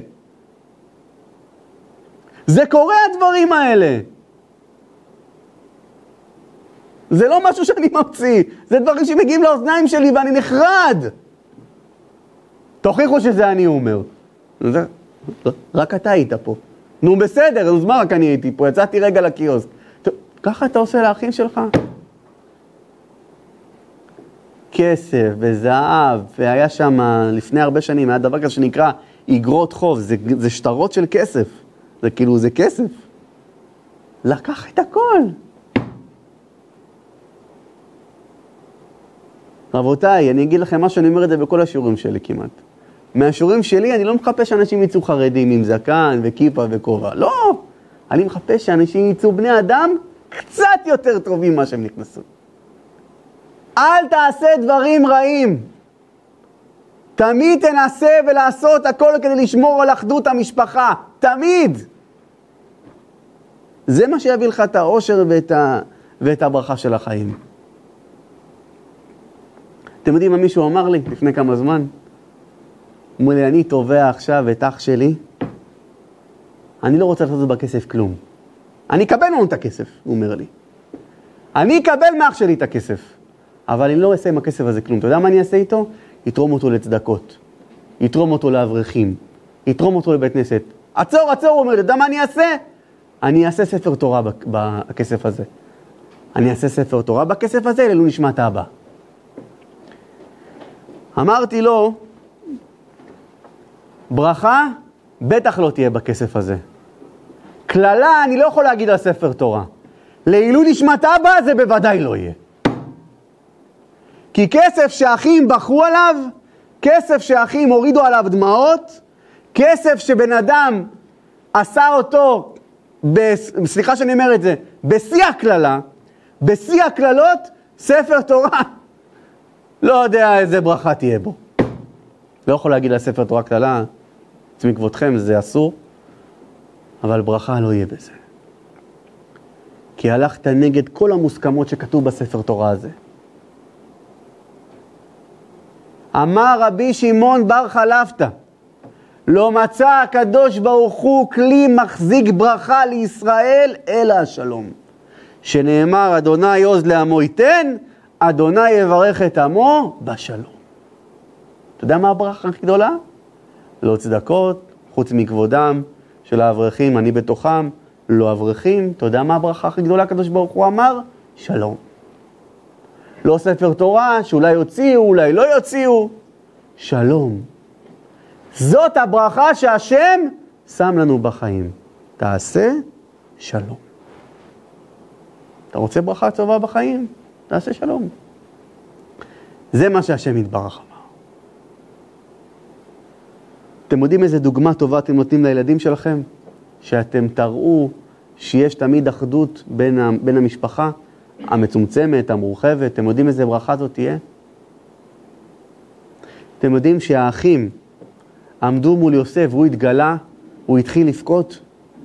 זה קורה הדברים האלה. זה לא משהו שאני ממציא, זה דברים שמגיעים לאוזניים שלי ואני נחרד. תוכיחו שזה אני אומר. רק אתה היית פה. נו בסדר, אז מה רק אני הייתי פה? יצאתי רגע לקיוסק. ככה אתה עושה לאחים שלך? כסף וזהב, והיה שם לפני הרבה שנים, היה דבר כזה שנקרא אגרות חוב, זה שטרות של כסף. זה כאילו, זה כסף. לקח את הכל. רבותיי, אני אגיד לכם מה שאני אומר את זה בכל השיעורים שלי כמעט. מהשיעורים שלי אני לא מחפש שאנשים יצאו חרדים עם זקן וכיפה וכובע. לא! אני מחפש שאנשים יצאו בני אדם קצת יותר טובים ממה שהם נכנסו. אל תעשה דברים רעים. תמיד תנסה ולעשות הכל כדי לשמור על אחדות המשפחה. תמיד! זה מה שיביא לך את האושר ואת הברכה של החיים. אתם יודעים מה מישהו אמר לי לפני כמה זמן? אמר לי, אני תובע עכשיו את אח שלי, אני לא רוצה לעשות בכסף כלום. אני אקבל ממנו את הכסף, הוא אומר לי. אני אקבל מאח שלי את הכסף, אבל אני לא אעשה עם הכסף הזה כלום. אתה יודע מה אני אעשה איתו? יתרום אותו לצדקות, יתרום אותו לאברכים, יתרום אותו לבית כנסת. עצור, הוא אומר לי, אתה יודע מה אני אעשה? אני אעשה ספר תורה בכסף הזה. אני אעשה ספר תורה בכסף הזה, אלו נשמת אבא. אמרתי לו, ברכה בטח לא תהיה בכסף הזה. כללה אני לא יכול להגיד על ספר תורה. לעילוי נשמת אבא זה בוודאי לא יהיה. כי כסף שאחים בחרו עליו, כסף שאחים הורידו עליו דמעות, כסף שבן אדם עשה אותו, סליחה שאני אומר את זה, בשיא הכללה, בשיא הכללות, ספר תורה, לא יודע איזה ברכה תהיה בו. לא יכול להגיד על ספר תורה כללה, עצמי כבודכם, זה אסור, אבל ברכה לא יהיה בזה. כי הלכת נגד כל המוסכמות שכתוב בספר תורה הזה. אמר רבי שמעון בר חלפתא, לא מצא הקדוש ברוך הוא כלי מחזיק ברכה לישראל אלא השלום. שנאמר אדוני עוז לעמו ייתן, אדוני יברך את עמו בשלום. אתה יודע מה הברכה הכי גדולה? לא צדקות, חוץ מכבודם של האברכים, אני בתוכם, לא אברכים. אתה יודע מה הברכה הכי גדולה הקדוש ברוך הוא אמר? שלום. לא ספר תורה, שאולי יוציאו, אולי לא יוציאו. שלום. זאת הברכה שהשם שם לנו בחיים. תעשה שלום. אתה רוצה ברכה טובה בחיים? תעשה שלום. זה מה שהשם יתברך אמר. אתם יודעים איזה דוגמה טובה אתם נותנים לילדים שלכם? שאתם תראו שיש תמיד אחדות בין המשפחה, המצומצמת, המורחבת. אתם יודעים איזה ברכה זאת תהיה? אתם יודעים שהאחים עמדו מול יוסף, והוא התגלה, הוא התחיל לבכות.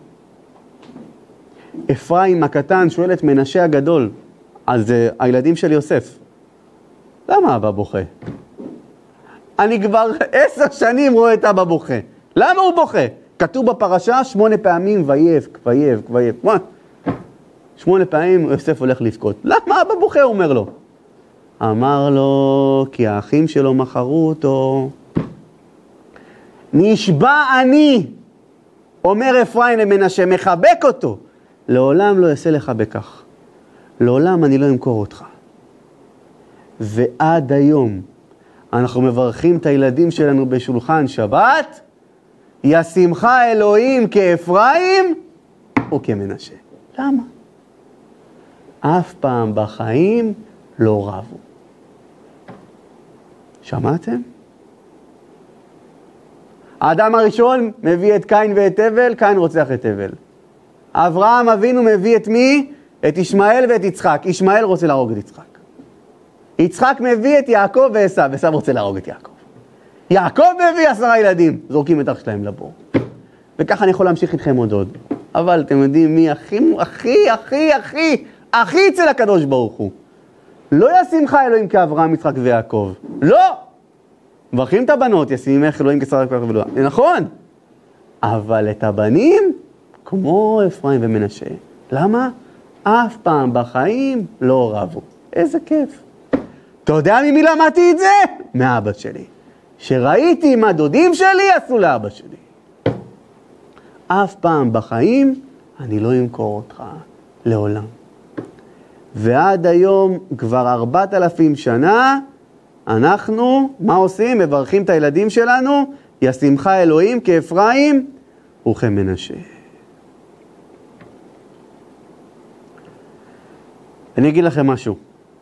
אפרים הקטן שואל את מנשה הגדול, אז הילדים של יוסף, למה אבא בוכה? אני כבר 10 שנים רואה את אבא בוכה. למה הוא בוכה? כתוב בפרשה 8 פעמים ויבק. 8 פעמים יוסף הולך לבכות. למה אבא בוכה? אומר לו. אמר לו, כי האחים שלו מכרו אותו. נשבע אני, אומר אפרים למנשה, מחבק אותו. לעולם לא יעשה לך בכך. לעולם אני לא אמכור אותך. ועד היום אנחנו מברכים את הילדים שלנו בשולחן שבת, ישימך אלוהים כאפרים או כמנשה. למה? אף פעם בחיים לא רבו. שמעתם? האדם הראשון מביא את קין ואת הבל, קין רוצח את הבל. אברהם אבינו מביא את מי? את ישמעאל ואת יצחק. ישמעאל רוצה להרוג את יצחק. יצחק מביא את יעקב ועשיו, עשיו רוצה להרוג את יעקב. יעקב מביא 10 ילדים, זורקים את אח שלהם לבור. וככה אני יכול להמשיך איתכם עוד. אבל אתם יודעים מי הכי אצל הקדוש ברוך הוא. לא ישימך אלוהים כאברהם, יצחק ויעקב. לא! מברכים את הבנות, ישימך אלוהים כשרה ולא. נכון. אבל את הבנים, כמו אפרים ומנשה. למה? אף פעם בחיים לא רבו. איזה כיף. אתה יודע ממי למדתי את זה? מאבא שלי. שראיתי מה דודים שלי עשו לאבא שלי. אף פעם בחיים אני לא אמכור אותך לעולם. ועד היום, כבר 4,000 שנה, אנחנו, מה עושים? מברכים את הילדים שלנו, ישימך אלוהים כאפרים וכמנשה. אני אגיד לכם משהו.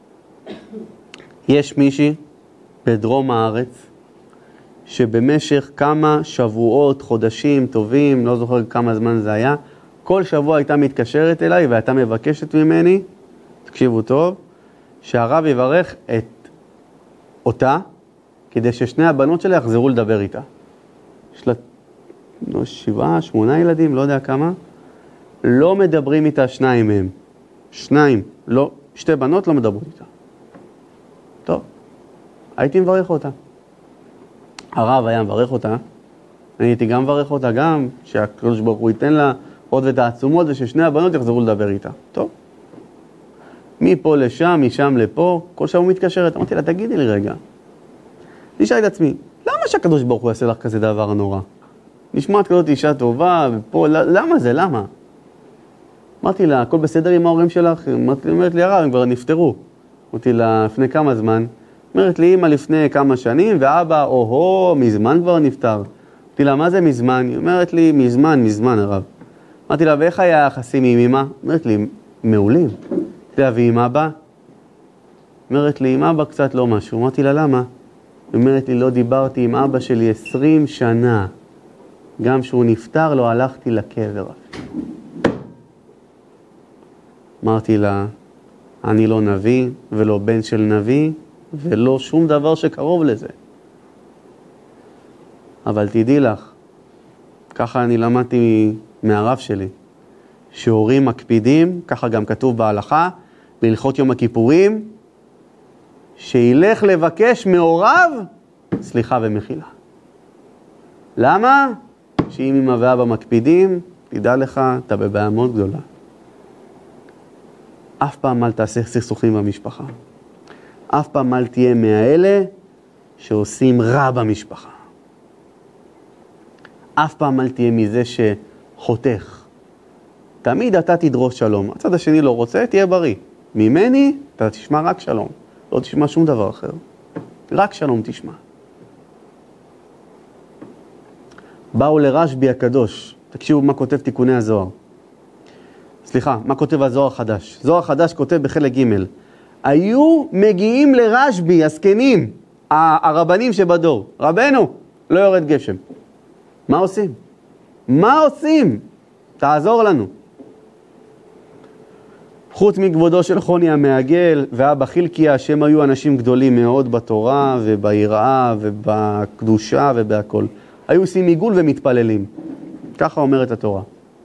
יש מישהי בדרום הארץ, שבמשך כמה שבועות, חודשים טובים, לא זוכר כמה זמן זה היה, כל שבוע הייתה מתקשרת אליי והייתה מבקשת ממני, תקשיבו טוב, שהרב יברך אותה, כדי ששני הבנות שלה יחזרו לדבר איתה. יש לה 7, 8 ילדים, לא יודע כמה, לא מדברים איתה 2 מהם. 2, לא, 2 בנות לא מדברות איתה. טוב, הייתי מברך אותה. הרב היה מברך אותה, אני הייתי גם מברך אותה, גם שהקדוש ברוך הוא ייתן לה עוד ותעצומות, וששני הבנות יחזרו לדבר איתה. טוב. מפה לשם, משם לפה, כל שבוע מתקשרת. אמרתי לה, תגידי לי רגע. נשאל את עצמי, למה שהקדוש ברוך הוא יעשה לך כזה דבר נורא? נשמעת כזאת אישה טובה, ופה, למה זה? למה? אמרתי לה, הכל בסדר עם ההורים שלך? אמרת לי, הרב, הם כבר נפטרו. אמרתי לה, לפני כמה זמן? אומרת לי, אמא לפני כמה שנים, ואבא, מזמן כבר נפטר. אמרתי לה, מה זה מזמן? היא אומרת לי, מזמן, הרב. אמרתי לה, ואיך היה היחסים עם אמא? אומרת לי, מעולים. אמרתי לה, ועם אבא? אומרת לי, עם אבא קצת לא משהו. אמרתי לה, למה? אומרת לי, לא דיברתי עם אבא שלי 20 שנה. גם שהוא נפטר, לא הלכתי לקבר. אמרתי לה, אני לא נביא ולא בן של נביא, ולא שום דבר שקרוב לזה. אבל תדעי לך, ככה אני למדתי מהרב שלי, שהורים מקפידים, ככה גם כתוב בהלכה, בהלכות יום הכיפורים, שילך לבקש מהוריו סליחה ומחילה. למה? שאם אמא ואבא מקפידים, תדע לך, אתה בבעיה מאוד גדולה. אף פעם אל תעשה סכסוכים במשפחה. אף פעם אל תהיה מהאלה שעושים רע במשפחה. אף פעם אל תהיה מזה שחותך. תמיד אתה תדרוש שלום. הצד השני לא רוצה, תהיה בריא. ממני אתה תשמע רק שלום. לא תשמע שום דבר אחר. רק שלום תשמע. באו לרשב"י הקדוש. תקשיבו מה כותב תיקוני הזוהר. סליחה, מה כותב הזוהר החדש? זוהר החדש כותב בחלק ג' היו מגיעים לרשב"י, הזקנים, הרבנים שבדור. רבנו, לא יורד גשם. מה עושים? מה עושים? תעזור לנו. חוץ מכבודו של חוני המעגל ואבא חילקיה, שהם היו אנשים גדולים מאוד בתורה וביראה ובקדושה ובהכל. היו עושים עיגול ומתפללים. ככה אומרת התורה.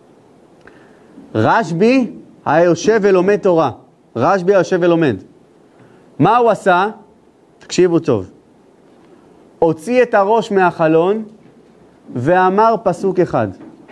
רשב"י היה יושב ולומד תורה. רשב"י היה יושב ולומד. מה הוא עשה? תקשיבו טוב. הוציא את הראש מהחלון ואמר פסוק אחד.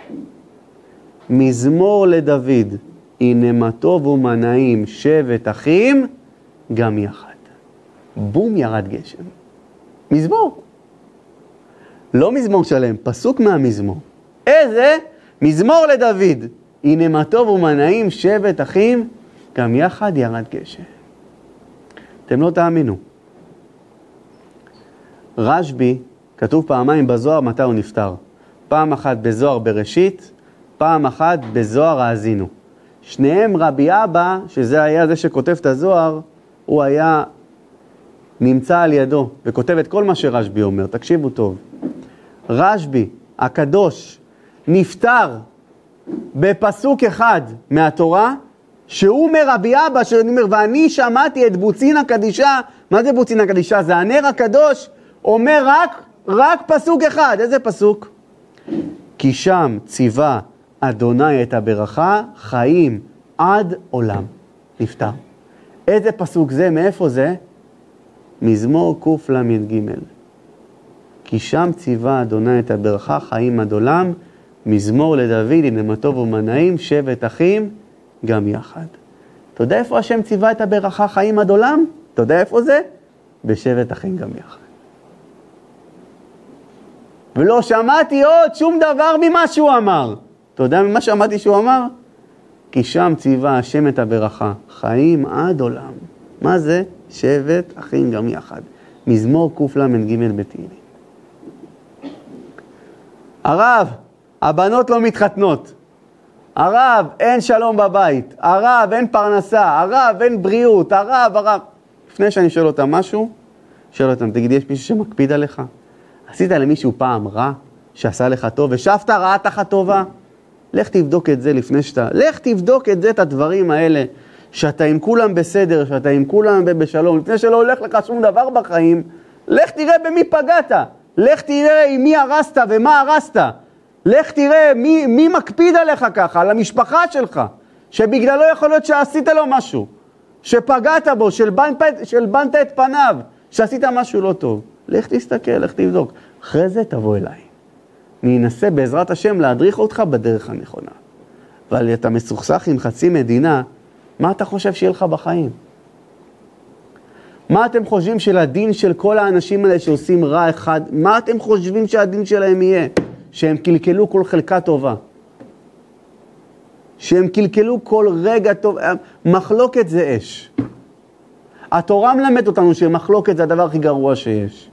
מזמור לדוד, הנה מה טוב ומה נעים, שבט אחים גם יחד. בום, ירד גשם. מזמור. לא מזמור שלם, פסוק מהמזמור. איזה? מזמור לדוד. הנה מה טוב ומה נעים, שבט אחים גם יחד, ירד גשם. אתם לא תאמינו. רשב"י כתוב פעמיים בזוהר מתי הוא נפטר. פעם אחת בזוהר בראשית, פעם אחת בזוהר האזינו. שניהם רבי אבא, שזה היה זה שכותב את הזוהר, הוא היה נמצא על ידו וכותב את כל מה שרשב"י אומר. תקשיבו טוב. רשב"י הקדוש נפטר בפסוק אחד מהתורה, שהוא מרבי אבא, שאומר, ואני שמעתי את בוצינה קדישה. מה זה בוצינה קדישה? זה הנר הקדוש, אומר רק פסוק אחד. איזה פסוק? כי שם ציווה אדוני את הברכה, חיים עד עולם. נפטר. איזה פסוק זה? מאיפה זה? מזמור קל"ג. כי שם ציווה אדוני את הברכה, חיים עד עולם, מזמור לדוד, הנה מה טוב ומה נעים, שבט אחים גם יחד. אתה יודע איפה השם ציווה את הברכה חיים עד עולם? אתה יודע איפה זה? בשבט אחים גם יחד. ולא שמעתי עוד שום דבר ממה שהוא אמר. אתה יודע ממה שמעתי שהוא אמר? כי שם ציווה השם את הברכה, חיים עד עולם. מה זה? שבט אחים גם יחד. מזמור קל"ג בתהילים. הרב, הבנות לא מתחתנות. הרב, אין שלום בבית. הרב, אין פרנסה. הרב, אין בריאות. הרב. לפני שאני שואל אותם משהו, שואל אותם, תגיד, יש מישהו שמקפיד עליך? עשית למישהו פעם רע, שעשה לך טוב, ושבת רעה תחת טובה? לך תבדוק את זה לפני לך תבדוק את זה, את הדברים האלה, שאתה עם כולם בסדר, שאתה עם כולם בשלום, לפני שלא הולך לך שום דבר בחיים, לך תראה במי פגעת, לך תראה עם מי הרסת ומה הרסת, לך תראה מי מקפיד עליך ככה, על המשפחה שלך, שבגללו יכול להיות שעשית לו משהו, שפגעת בו, שלבנת את פניו, שעשית משהו לא טוב. לך תסתכל, לך תבדוק. אחרי זה תבוא אליי. אני אנסה בעזרת השם להדריך אותך בדרך הנכונה. אבל אתה מסוכסך עם חצי מדינה, מה אתה חושב שיהיה לך בחיים? מה אתם חושבים של הדין של כל האנשים האלה שעושים רע אחד? מה אתם חושבים שהדין שלהם יהיה? שהם קלקלו כל חלקה טובה. שהם קלקלו כל רגע טוב. מחלוקת זה אש. התורה מלמד אותנו שמחלוקת זה הדבר הכי גרוע שיש.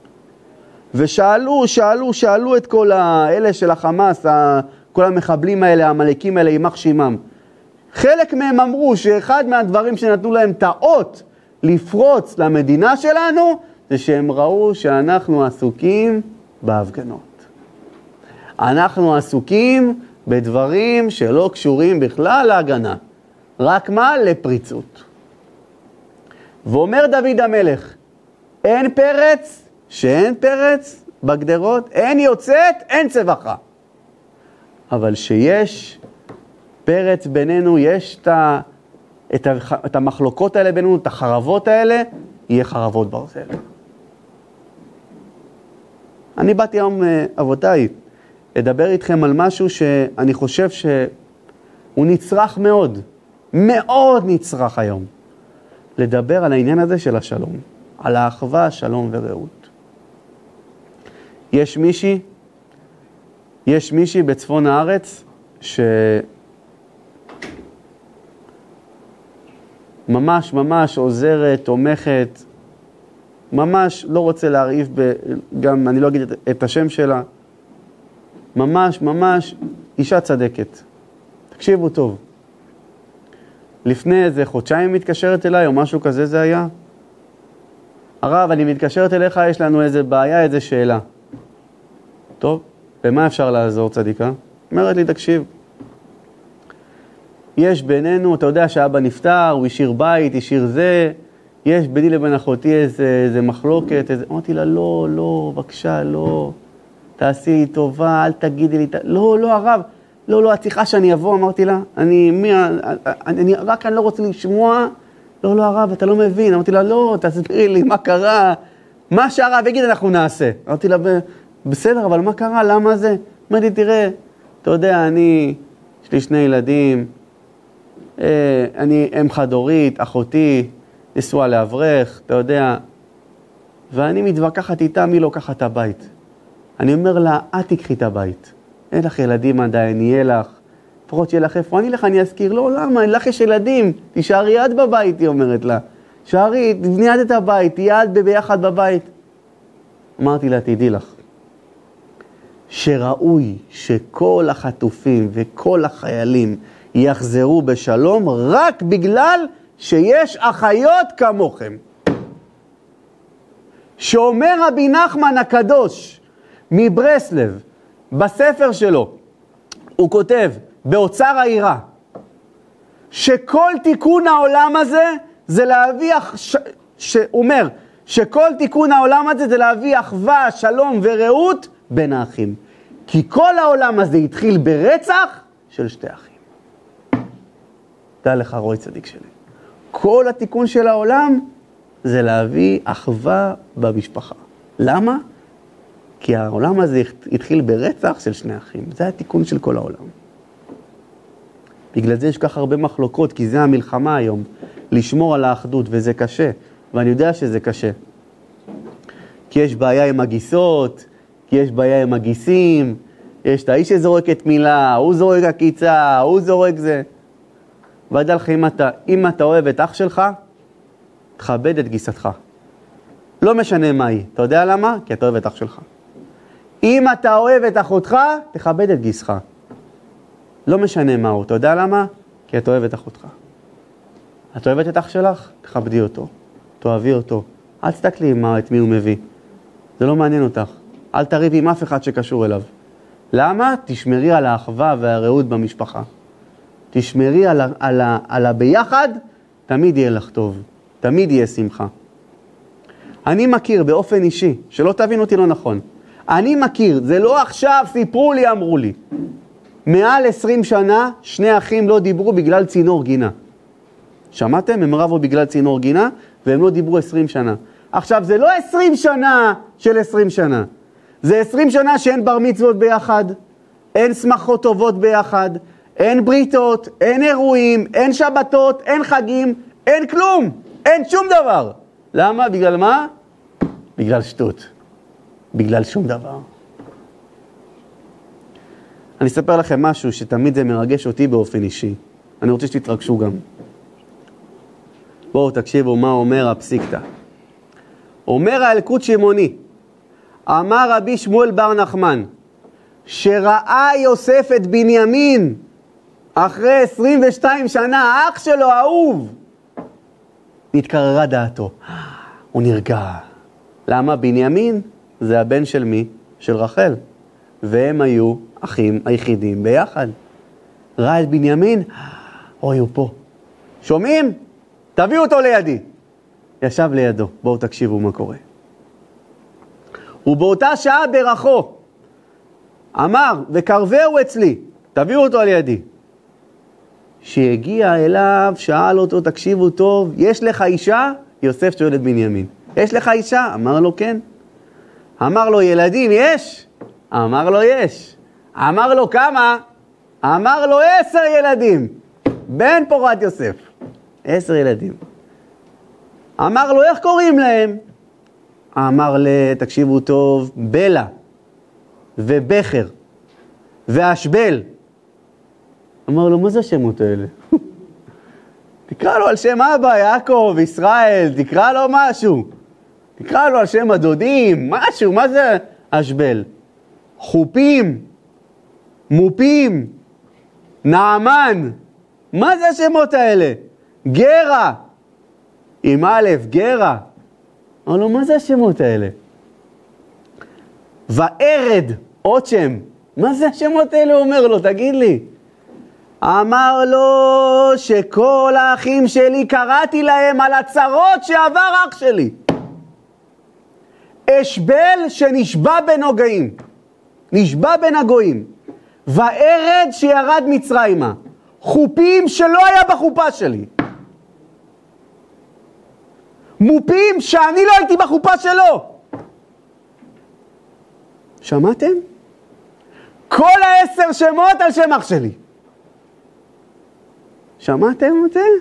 ושאלו את כל האלה של החמאס, כל המחבלים האלה, המלאקים האלה, יימח שמם. חלק מהם אמרו שאחד מהדברים שנתנו להם טעות לפרוץ למדינה שלנו, זה שהם ראו שאנחנו עסוקים בהפגנות. אנחנו עסוקים בדברים שלא קשורים בכלל להגנה. רק מה? לפריצות. ואומר דוד המלך, אין פרץ, שאין פרץ בגדרות, אין יוצאת, אין צבחה. אבל שיש פרץ בינינו, יש את המחלוקות האלה בינינו, את החרבות האלה, יהיה חרבות ברזל. אני באתי היום, אבותיי, לדבר איתכם על משהו שאני חושב שהוא נצרך מאוד, מאוד נצרך היום. לדבר על העניין הזה של השלום, על האחווה, שלום ורעות. יש מישהי בצפון הארץ ממש עוזרת, תומכת, ממש לא רוצה להרעיב, גם אני לא אגיד את השם שלה, ממש אישה צדקת. תקשיבו טוב. לפני איזה חודשיים מתקשרת אליי, או משהו כזה זה היה. הרב, אני מתקשרת אליך, יש לנו איזה בעיה, איזה שאלה. טוב, במה אפשר לעזור צדיקה? אומרת לי, תקשיב. יש בינינו, אתה יודע שאבא נפטר, הוא השאיר בית, השאיר זה, יש ביני לבין אחותי איזה מחלוקת, אמרתי לה, לא, בבקשה, לא, תעשי לי טובה, אל תגידי לי, לא, הרב, לא, את צריכה שאני אבוא, אמרתי לה, אני לא רוצה לשמוע, לא, הרב, אתה לא מבין, אמרתי לה, לא, תסבירי לי, מה קרה, מה שהרב יגיד אנחנו נעשה, אמרתי לה, בסדר, אבל מה קרה, למה זה? אמרתי, תראה, אתה יודע, יש לי 2 ילדים, אני אם חד-הורית, אחותי, נשואה לאברך, אתה יודע, ואני מתווכחת איתה מי לוקחת את הבית. אני אומר לה, את תקחי את הבית. אין לך ילדים עדיין, יהיה לך. לפחות שיהיה לך איפה, אני לך, אני אזכיר, לא, למה, אין לך יש ילדים, תישארי עד בבית, היא אומרת לה. שערי, תבני עד את הבית, תהיה עד ביחד בבית. אמרתי לה, תדעי לך, שראוי שכל החטופים וכל החיילים יחזרו בשלום רק בגלל שיש אחיות כמוכם. שאומר רבי נחמן הקדוש מברסלב בספר שלו, הוא כותב באוצר העירה, שכל תיקון העולם הזה זה להביא, שאומר שכל תיקון העולם הזה זה להביא אחווה, שלום ורעות בין האחים. כי כל העולם הזה התחיל ברצח של 2 אחים. תודה לך רוי צדיק שלי. כל התיקון של העולם זה להביא אחווה במשפחה. למה? כי העולם הזה התחיל ברצח של 2 אחים. זה התיקון של כל העולם. בגלל זה יש כך הרבה מחלוקות, כי זה המלחמה היום, לשמור על האחדות, וזה קשה, ואני יודע שזה קשה. כי יש בעיה עם הגיסות, כי יש בעיה עם הגיסים, יש את האיש שזורק את מילה, הוא זורק הקיצה, הוא זורק זה. וידע לך, אם אתה אוהב את אח שלך, תכבד את גיסתך. לא משנה מה היא. אתה יודע למה? כי אתה אוהב את אח שלך. אם אתה אוהב את אחותך, תכבד את גיסך. לא משנה מה הוא. אתה יודע למה? כי אתה אוהב את אחותך. את אוהבת את אח שלך? תכבדי אותו. תאהבי אותו. אל תסתכלי את מי הוא מביא. זה לא מעניין אותך. אל תריב עם אף אחד שקשור אליו. למה? תשמרי על האחווה והרעות במשפחה. תשמרי על הביחד, תמיד יהיה לך טוב. תמיד יהיה שמחה. אני מכיר באופן אישי, שלא תבין אותי לא נכון. אני מכיר, זה לא עכשיו, סיפרו לי, אמרו לי. מעל 20 שנה, שני אחים לא דיברו בגלל צינור גינה. שמעתם? הם רבו בגלל צינור גינה, והם לא דיברו 20 שנה. עכשיו, זה לא 20 שנה של 20 שנה. זה 20 שנה שאין בר מצוות ביחד, אין שמחות טובות ביחד, אין בריתות, אין אירועים, אין שבתות, אין חגים, אין כלום, אין שום דבר. למה? בגלל מה? בגלל שטות. בגלל שום דבר. אני אספר לכם משהו שתמיד זה מרגש אותי באופן אישי. אני רוצה שתתרגשו גם. בואו תקשיבו מה אומר הפסיקתא. אומר האלקוט שמעוני, אמר רבי שמואל בר נחמן, שראה יוסף את בנימין אחרי 22 שנה, אח שלו אהוב, נתקררה דעתו. הוא נרגע. למה? בנימין זה הבן של מי? של רחל. והם היו אחים היחידים ביחד. ראה את בנימין, אוי, הוא פה. שומעים? תביאו אותו לידי. ישב לידו. בואו תקשיבו מה קורה. ובאותה שעה ברכו, אמר, וקרבהו אצלי, תביאו אותו על ידי. שהגיע אליו, שאל אותו, תקשיבו טוב, יש לך אישה? יוסף שואל את בנימין. יש לך אישה? אמר לו כן. אמר לו, ילדים יש? אמר לו יש. אמר לו כמה? אמר לו 10 ילדים. בן פורת יוסף. 10 ילדים. אמר לו, איך קוראים להם? אמר תקשיבו טוב, בלה ובחר ואשבל. אמר לו, מה זה השמות האלה? תקרא לו על שם אבא, יעקב, ישראל, תקרא לו משהו. תקרא לו על שם הדודים, משהו, מה זה אשבל? חופים, מופים, נעמן, מה זה השמות האלה? גרה, עם א', גרה. אמר לו, מה זה השמות האלה? וארד, עוד שם. מה זה השמות האלה? הוא אומר לו, תגיד לי. אמר לו שכל האחים שלי קראתי להם על הצרות שעבר אח שלי. אשבל שנשבע בין הגויים. נשבע בין הגויים. וארד שירד מצרימה. חופים שלא היה בחופה שלי. מופים שאני לא הייתי בחופה שלו. שמעתם? כל 10 שמות על שם אח שלי. שמעתם את זה?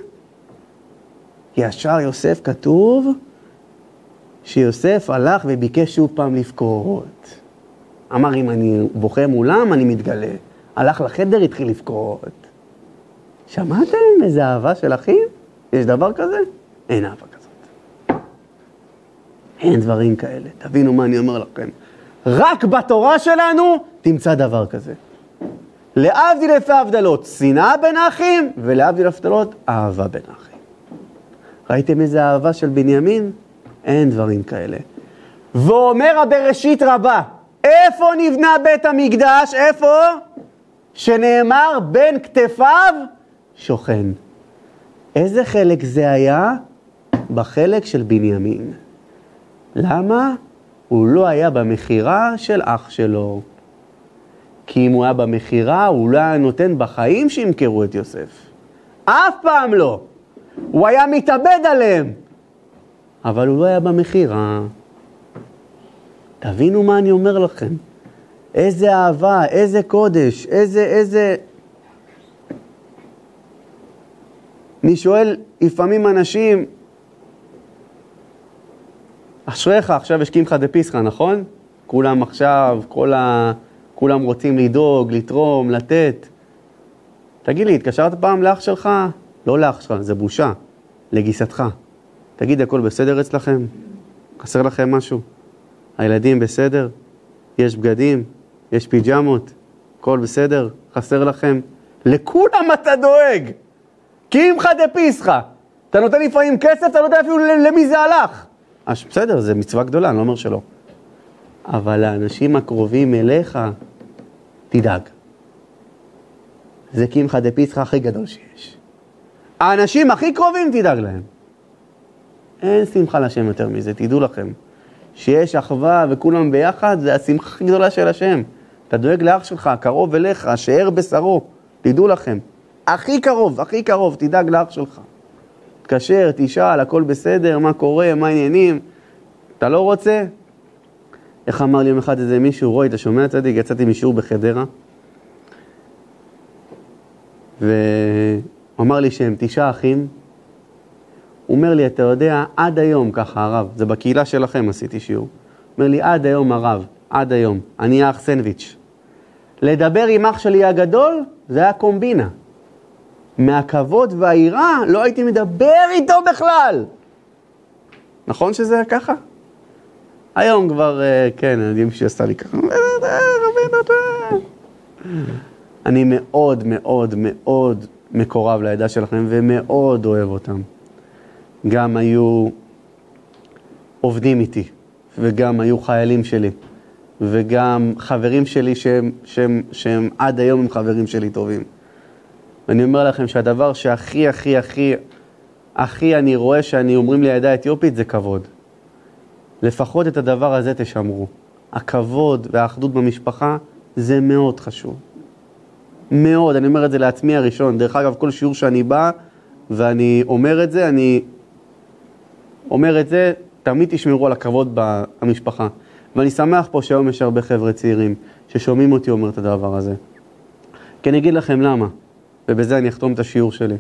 ישר יוסף כתוב שיוסף הלך וביקש שוב פעם לבכות. אמר, אם אני בוכה מולם, אני מתגלה. הלך לחדר, התחיל לבכות. שמעתם איזה אהבה של אחים? יש דבר כזה? אין אהבה כזאת. אין דברים כאלה. תבינו מה אני אומר לכם. רק בתורה שלנו תמצא דבר כזה. להבדיל אלפי הבדלות, שנאה בין האחים, ולהבדיל הבדלות, אהבה בין האחים. ראיתם איזה אהבה של בנימין? אין דברים כאלה. ואומר הבראשית רבה, איפה נבנה בית המקדש? איפה? שנאמר בין כתפיו שוכן. איזה חלק זה היה? בחלק של בנימין. למה? הוא לא היה במחירה של אח שלו. כי אם הוא היה במחירה, הוא לא היה נותן בחיים שימכרו את יוסף. אף פעם לא. הוא היה מתאבד עליהם. אבל הוא לא היה במחירה. תבינו מה אני אומר לכם. איזה אהבה, איזה קודש, איזה... אני שואל לפעמים אנשים, אשריך, עכשיו יש קמחא דפסחא, נכון? כולם עכשיו, כולם רוצים לדאוג, לתרום, לתת. תגיד לי, התקשרת פעם לאח שלך? לא לאח שלך, זה בושה, לגיסתך. תגיד, הכל בסדר אצלכם? חסר לכם משהו? הילדים בסדר? יש בגדים? יש פיג'מות? הכל בסדר? חסר לכם? לכולם אתה דואג! קמחא דפסחא. אתה נותן לפעמים כסף, אתה לא יודע אפילו למי זה הלך. בסדר, זה מצווה גדולה, אני לא אומר שלא. אבל האנשים הקרובים אליך, תדאג. זה קמחא דפסחא הכי גדול שיש. האנשים הכי קרובים, תדאג להם. אין שמחה לשם יותר מזה, תדעו לכם. שיש אחווה וכולם ביחד, זה השמחה הכי גדולה של השם. אתה דואג לאח שלך, קרוב אליך, שער בשרו, תדעו לכם. הכי קרוב, תדאג לאח שלך. תקשר, תשאל, הכל בסדר, מה קורה, מה העניינים. אתה לא רוצה? איך אמר לי יום אחד איזה מישהו, רוי, אתה שומע צדיק? יצאתי משיעור בחדרה, והוא אמר לי שהם 9 אחים. הוא אומר לי, אתה יודע, עד היום, ככה הרב, זה בקהילה שלכם עשיתי שיעור. הוא אומר לי, עד היום הרב, עד היום, אני אח סנדוויץ'. לדבר עם אח שלי הגדול, זה היה קומבינה. מהכבוד והעירה, לא הייתי מדבר איתו בכלל. נכון שזה היה ככה? היום כבר, כן, יודעים שעשה לי ככה. אני מאוד מאוד מאוד מקורב לעדה שלכם, ומאוד אוהב אותם. גם היו עובדים איתי, וגם היו חיילים שלי, וגם חברים שלי שהם עד היום הם חברים שלי טובים. ואני אומר לכם שהדבר שהכי, הכי, הכי, הכי אני רואה שאני אומרים לי העדה האתיופית זה כבוד. לפחות את הדבר הזה תשמרו. הכבוד והאחדות במשפחה זה מאוד חשוב. מאוד, אני אומר את זה לעצמי הראשון. דרך אגב, כל שיעור שאני בא ואני אומר את זה, תמיד תשמרו על הכבוד במשפחה. ואני שמח פה שהיום יש הרבה חבר'ה צעירים ששומעים אותי אומר את הדבר הזה. כי אני אגיד לכם למה, ובזה אני אחתום את השיעור שלי.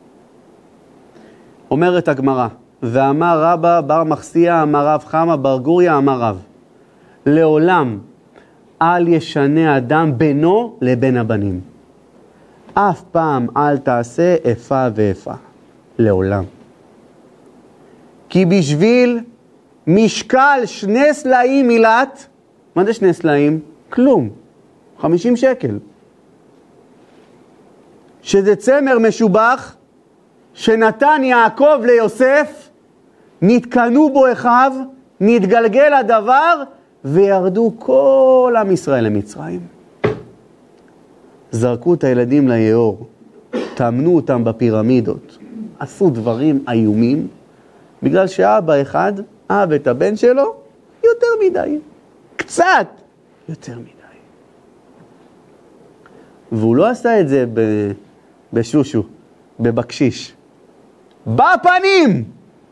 אומרת הגמרא, ואמר רבא בר מחסיה, אמר רב חמה, בר גוריה, אמר רב. לעולם אל ישנה אדם בינו לבין הבנים. אף פעם אל תעשה איפה ואיפה. לעולם. כי בשביל משקל 2 סלעים מילת, מה זה 2 סלעים? כלום. 50 שקל. שזה צמר משובח, שנתן יעקב ליוסף, נתקנו בו אחיו, נתגלגל הדבר, וירדו כל עם ישראל למצרים. זרקו את הילדים ליאור, תאמנו אותם בפירמידות, עשו דברים איומים, בגלל שאבא אחד אהב את הבן שלו יותר מדי, קצת יותר מדי. והוא לא עשה את זה בשושו, בבקשיש. בפנים!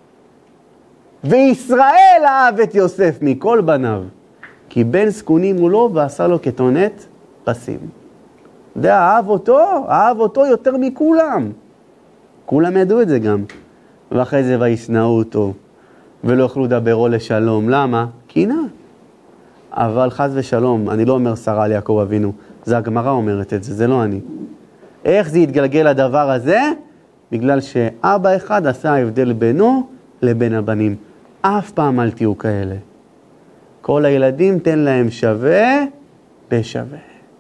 וישראל אהב את יוסף מכל בניו, כי בן זקונים הוא לו ועשה לו כתונת פסים. אהב אותו יותר מכולם. כולם ידעו את זה גם. ואחרי זה וישנאו אותו, ולא יכלו לדברו לשלום. למה? קנאה. אבל חס ושלום, אני לא אומר שרה על יעקב אבינו, זה הגמרא אומרת את זה, זה לא אני. איך זה יתגלגל הדבר הזה? בגלל שאבא אחד עשה הבדל בינו לבין הבנים. אף פעם אל תהיו כאלה. כל הילדים תן להם שווה בשווה.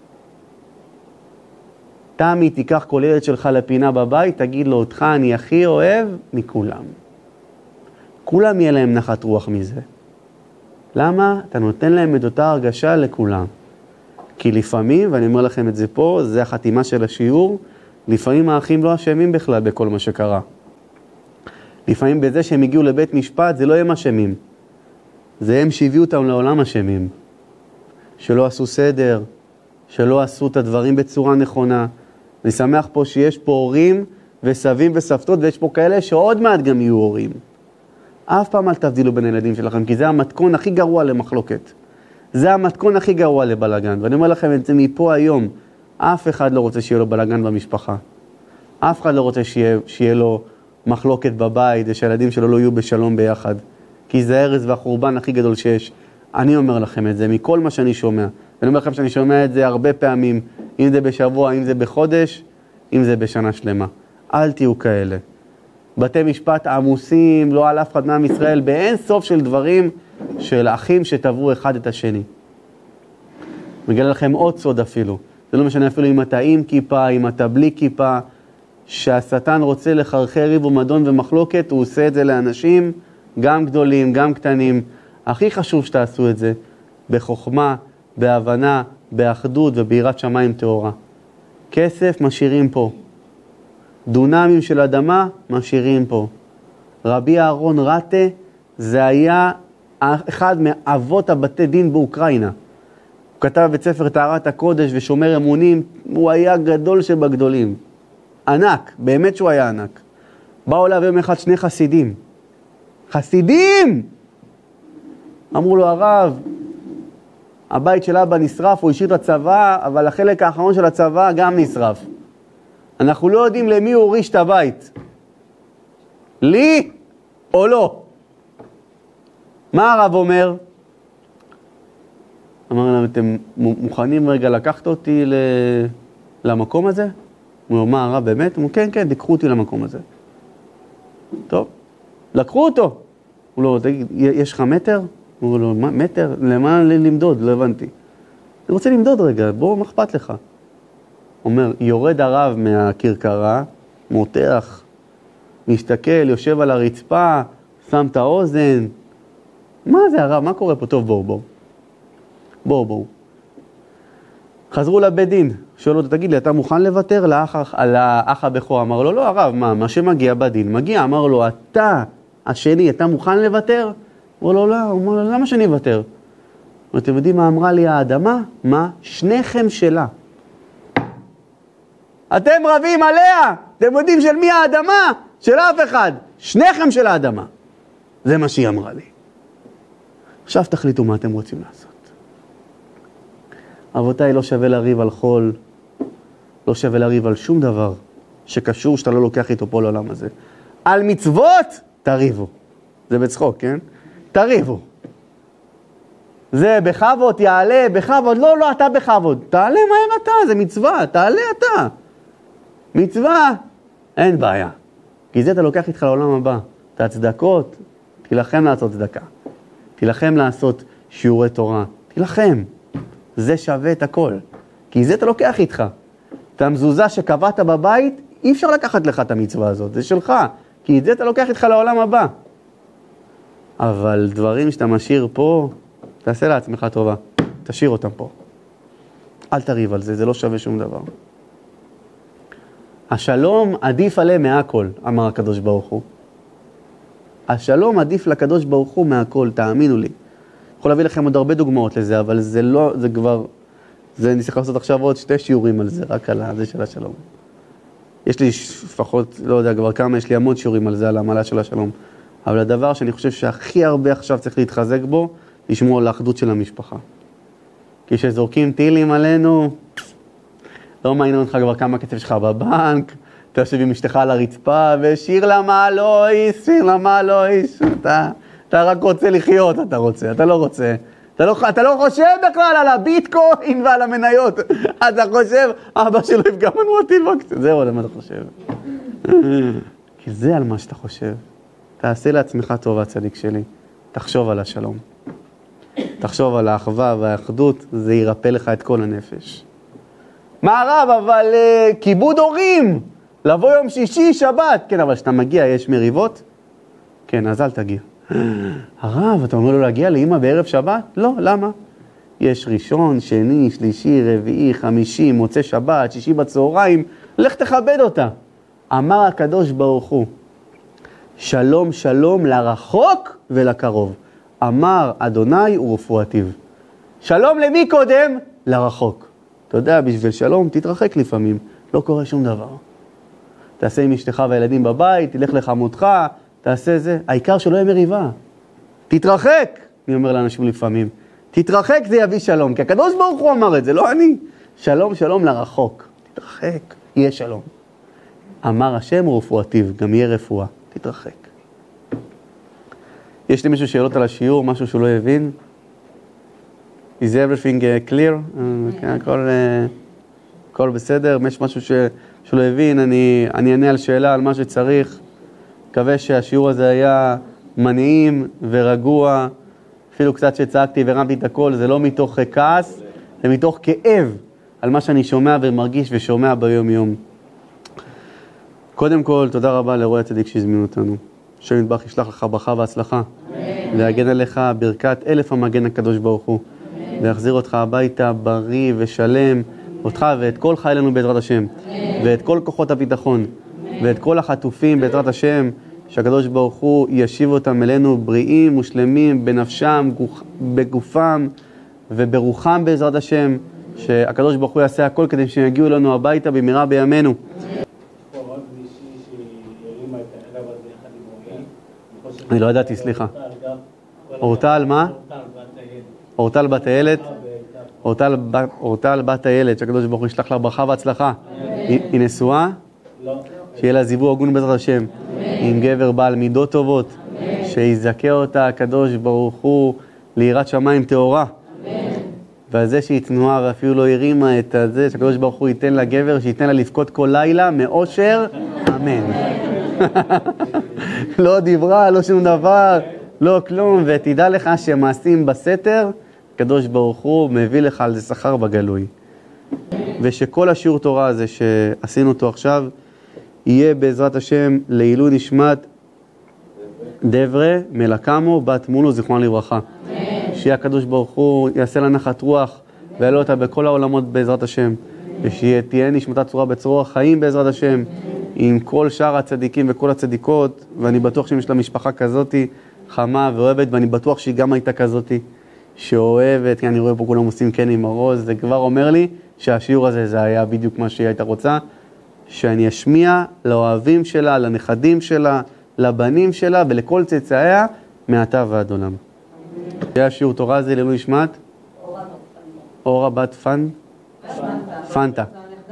תמי תיקח כל ילד שלך לפינה בבית, תגיד לו, אותך אני הכי אוהב מכולם. כולם יהיה להם נחת רוח מזה. למה? אתה נותן להם את אותה הרגשה לכולם. כי לפעמים, ואני אומר לכם את זה פה, זה החתימה של השיעור, לפעמים האחים לא אשמים בכלל בכל מה שקרה. לפעמים בזה שהם הגיעו לבית משפט, זה לא הם אשמים. זה הם שהביאו אותם לעולם אשמים. שלא עשו סדר, שלא עשו את הדברים בצורה נכונה. אני שמח פה שיש פה הורים וסבים וסבתות, ויש פה כאלה שעוד מעט גם יהיו הורים. אף פעם אל תבדילו בין הילדים שלכם, כי זה המתכון הכי גרוע למחלוקת. זה המתכון הכי גרוע לבלגן. ואני אומר לכם את זה מפה היום, אף אחד לא רוצה שיהיה לו בלגן במשפחה. אף אחד לא רוצה שיהיה לו מחלוקת בבית, ושהילדים שלו לא יהיו בשלום ביחד. כי זה ההרס והחורבן הכי גדול שיש. אני אומר לכם את זה, מכל מה שאני שומע. ואני אומר לכם שאני שומע את זה הרבה פעמים, אם זה בשבוע, אם זה בחודש, אם זה בשנה שלמה. אל תהיו כאלה. בתי משפט עמוסים, לא על אף אחד מעם ישראל, באין סוף של דברים של אחים שטבעו אחד את השני. מגלה לכם עוד סוד אפילו. זה לא משנה אפילו אם אתה עם כיפה, אם אתה בלי כיפה, שהשטן רוצה לחרחר ריב ומדון ומחלוקת, הוא עושה את זה לאנשים, גם גדולים, גם קטנים. הכי חשוב שתעשו את זה, בחוכמה, בהבנה, באחדות וביראת שמיים טהורה. כסף משאירים פה. דונמים של אדמה משאירים פה. רבי אהרון רטה, זה היה אחד מאבות הבתי דין באוקראינה. הוא כתב בית ספר טהרת הקודש ושומר אמונים, הוא היה גדול שבגדולים. ענק, באמת שהוא היה ענק. באו אליו יום אחד שני חסידים. חסידים! אמרו לו, הרב, הבית של אבא נשרף, הוא השאיר את הצבא, אבל החלק האחרון של הצבא גם נשרף. אנחנו לא יודעים למי הוא הוריש את הבית. לי או לא? מה הרב אומר? אמר להם, אתם מוכנים רגע לקחת אותי למקום הזה? הוא אומר, מה הרב באמת? הוא אומר, כן, כן, תיקחו אותי למקום הזה. טוב, לקחו אותו. הוא לא, תגיד, יש לך מטר? הוא אומר לו, מה, מטר? למה למדוד? לא הבנתי. אני רוצה למדוד רגע, בוא, מה אכפת לך? אומר, יורד הרב מהכרכרה, מותח, משתכל, יושב על הרצפה, שם את האוזן. מה זה הרב? מה קורה פה? טוב, בואו. חזרו לבית דין, שואל אותו, תגיד לי, אתה מוכן לוותר לאח הבכור? אמר לו, לא הרב, מה שמגיע בדין מגיע. אמר לו, אתה, השני, אתה מוכן לוותר? אמר לו, לא, אמר לו, למה שאני אוותר? אתם יודעים מה אמרה לי האדמה? מה? שניכם שלה. אתם רבים עליה, אתם יודעים של מי האדמה? של אף אחד. שניכם של האדמה. זה מה שהיא אמרה לי. עכשיו תחליטו מה אתם רוצים לעשות. אבותיי, לא שווה לריב על חול, לא שווה לריב על שום דבר שקשור שאתה לא לוקח איתו פה לעולם הזה. על מצוות, תריבו. זה בצחוק, כן? תריבו. זה בכבוד, יעלה, בכבוד. לא, אתה בכבוד. תעלה מהר אתה, זה מצווה, תעלה אתה. מצווה, אין בעיה. כי זה אתה לוקח איתך לעולם הבא. את הצדקות, תילחם לעשות צדקה. תילחם לעשות שיעורי תורה. תילחם. זה שווה את הכל. כי זה אתה לוקח איתך. את המזוזה שקבעת בבית, אי אפשר לקחת לך את המצווה הזאת. זה שלך. כי את זה אתה לוקח איתך לעולם הבא. אבל דברים שאתה משאיר פה, תעשה לעצמך טובה. תשאיר אותם פה. אל תריב על זה, זה לא שווה שום דבר. השלום עדיף עליהם מהכל, אמר הקדוש ברוך הוא. השלום עדיף לקדוש ברוך הוא מהכל, תאמינו לי. יכול להביא לכם עוד הרבה דוגמאות לזה, אבל זה לא, זה כבר, אני צריך לעשות עכשיו עוד 2 שיעורים על זה, רק על זה של השלום. יש לי לפחות, לא יודע כבר כמה, יש לי המון שיעורים על זה, על המעלה של השלום. אבל הדבר שאני חושב שהכי הרבה עכשיו צריך להתחזק בו, לשמור על האחדות של המשפחה. כי כשזורקים טילים עלינו, לא מעניין אותך כבר כמה כסף שלך בבנק, אתה יושב עם אשתך על הרצפה, ושיר למה לא איש, אתה רק רוצה לחיות, אתה לא רוצה. אתה לא חושב בכלל על הביטקוין ועל המניות. אתה חושב, אבא שלו יפגע לנו הטיל בקצת. זהו, למה אתה חושב? כי זה על מה שאתה חושב. תעשה לעצמך טובה, צדיק שלי. תחשוב על השלום. תחשוב על האחווה והאחדות, זה ירפא לך את כל הנפש. מה רב, אבל כיבוד הורים, לבוא יום שישי, שבת. כן, אבל כשאתה מגיע, יש מריבות? כן, אז אל תגיע. הרב, אתה אומר לו להגיע לאמא בערב שבת? לא, למה? יש ראשון, שני, שלישי, רביעי, חמישי, מוצא שבת, שישי בצהריים, לך תכבד אותה. אמר הקדוש ברוך הוא, שלום שלום לרחוק ולקרוב. אמר אדוני ורפואתיו. שלום למי קודם? לרחוק. אתה יודע, בשביל שלום תתרחק לפעמים, לא קורה שום דבר. תעשה עם אשתך והילדים בבית, תלך לחמותך, תעשה זה. העיקר שלא יהיה מריבה. תתרחק, אני אומר לאנשים לפעמים. תתרחק, זה יביא שלום, כי הקדוש ברוך הוא אמר את זה, לא אני. שלום שלום לרחוק. תתרחק, יהיה שלום. אמר השם רפואתיו, גם יהיה רפואה. תתרחק. יש לי מישהו שאלות על השיעור, משהו שהוא לא הבין? Is everything clear? הכל בסדר? יש משהו שהוא לא הבין? אני אענה על שאלה, על מה שצריך. מקווה שהשיעור הזה היה מנעים ורגוע. אפילו קצת שצעקתי והרמתי את הכל, זה לא מתוך כעס, זה מתוך כאב על מה שאני שומע ומרגיש ושומע ביום יום. קודם כל, תודה רבה לרועי הצדיק שהזמינו אותנו. השם יתברך ישלח לך ברכה והצלחה. ויגן עליך ברכת אלף המגן הקדוש ברוך הוא. ויחזיר אותך הביתה בריא ושלם, אותך ואת כל חיילנו בעזרת השם. ואת כל כוחות הביטחון. ואת כל החטופים בעזרת השם, שהקדוש ברוך הוא ישיב אותם אלינו בריאים ושלמים בנפשם, בגופם וברוחם בעזרת השם. שהקדוש ברוך הוא יעשה הכל כדי שהם יגיעו לנו הביתה במהרה בימינו. אני לא ידעתי, סליחה. אורטל מה? אורטל בת הילד? אורטל בת הילד, שהקדוש ברוך הוא ישלח לה ברכה והצלחה. היא נשואה? לא. שיהיה לה זיווג הגון בעזרת השם. עם גבר בעל מידות טובות. שיזכה אותה הקדוש ברוך הוא ליראת שמיים טהורה. ועל זה שהיא תנועה ואפילו לא הרימה את זה, שהקדוש ברוך הוא ייתן לה גבר, שייתן לה לבכות כל לילה מאושר, אמן. לא דיברה, לא שום דבר, לא כלום, ותדע לך שמעשים בסתר, הקדוש ברוך הוא מביא לך על זה שכר בגלוי. ושכל השיעור תורה הזה שעשינו אותו עכשיו, יהיה בעזרת השם לעילוי נשמת דברה מלקמו בת מולו זיכרונה לברכה. שיהיה הקדוש ברוך הוא יעשה לה נחת רוח ויעלה אותה בכל העולמות בעזרת השם. ושתהיה נשמתה צורה בצרור החיים בעזרת השם, עם כל שאר הצדיקים וכל הצדיקות, ואני בטוח שאם יש לה משפחה כזאת חמה ואוהבת, ואני בטוח שהיא גם הייתה כזאת שאוהבת, כי אני רואה פה כולם עושים כן עם הראש, זה כבר אומר לי שהשיעור הזה זה היה בדיוק מה שהיא הייתה רוצה, שאני אשמיע לאוהבים שלה, לנכדים שלה, לבנים שלה ולכל צאצאיה מעתה ועד עולם. היה שיעור תורה הזה לעילוי נשמת? אורה בת פנטה.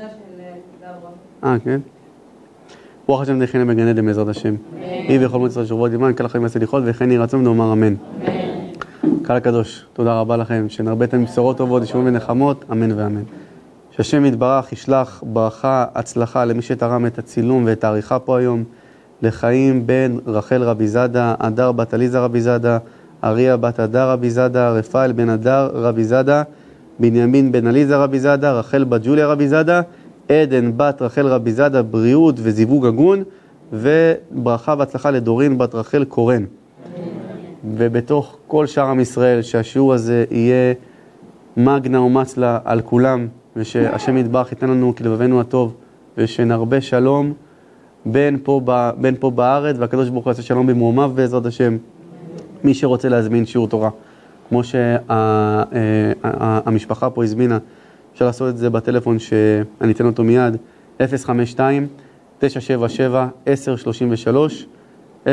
כן. רוח השם דרכינו בגן עדן בעזרת השם. יהי בכל מועד ישראל שובעות למען כל החיים והצליחות וכן יהי רצון ונאמר אמן. קהל הקדוש, תודה רבה לכם, שנרבה את בשורות טובות, ישועות ונחמות, אמן ואמן. שהשם יתברך ישלח ברכה, הצלחה למי שתרם את הצילום ואת העריכה פה היום, לחיים בן רחל רבי זאדה, אדר בת עליזה רבי זאדה, אריה בת אדר רבי זאדה, רפאל בן אדר רבי זאדה, בנימין בן עליזה רבי זאדה, רחל בת ג'וליה רבי זאדה, עדן בת רחל רבי זאדה, בריאות וזיווג הגון, וברכה והצלחה לדורין בת רחל קורן. ובתוך כל שאר עם ישראל, שהשיעור הזה יהיה מגנה ומצלה על כולם, ושהשם יתברך ייתן לנו כלבבנו הטוב, ושנרבה שלום בין פה בארץ, והקדוש ברוך הוא יעשה שלום במרומיו בעזרת השם. מי שרוצה להזמין שיעור תורה, כמו שהמשפחה פה הזמינה, אפשר לעשות את זה בטלפון שאני אתן אותו מיד, 052-977-1033, 052-977-1033.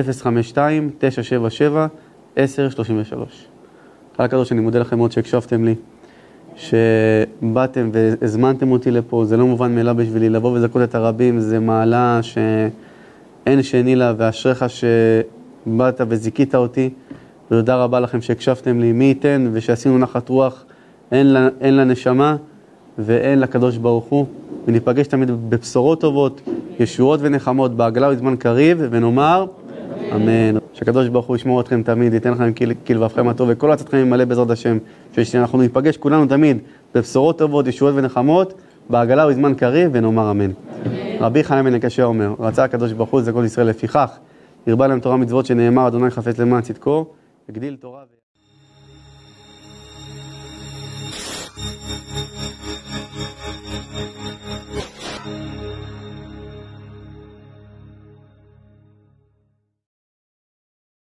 חלק הקדוש, אני מודה לכם מאוד שהקשבתם לי, שבאתם והזמנתם אותי לפה, זה לא מובן מאליו בשבילי, לבוא ולזכות את הרבים, זה מעלה שאין שני לה, ואשריך שבאת וזיקית אותי, ותודה רבה לכם שהקשבתם לי, מי ייתן ושעשינו נחת רוח, אין לה נשמה ואין לקדוש ברוך הוא, וניפגש תמיד בבשורות טובות, ישועות ונחמות, בעגלה ובזמן קריב, ונאמר אמן. שהקדוש ברוך הוא ישמור אתכם תמיד, ייתן לכם כלבבכם הטוב, וכל עצתכם ימלא בעזרת השם, שאנחנו ניפגש כולנו תמיד בבשורות טובות, ישועות ונחמות, בעגלה ובזמן קריב, ונאמר אמן. רבי חנן בן הקשה אומר, רצה הקדוש ברוך הוא לזכות ישראל, לפיכך הרבה להם תורה מצוות שנאמר, אדוני חפץ למען צדקו, הגדיל תורה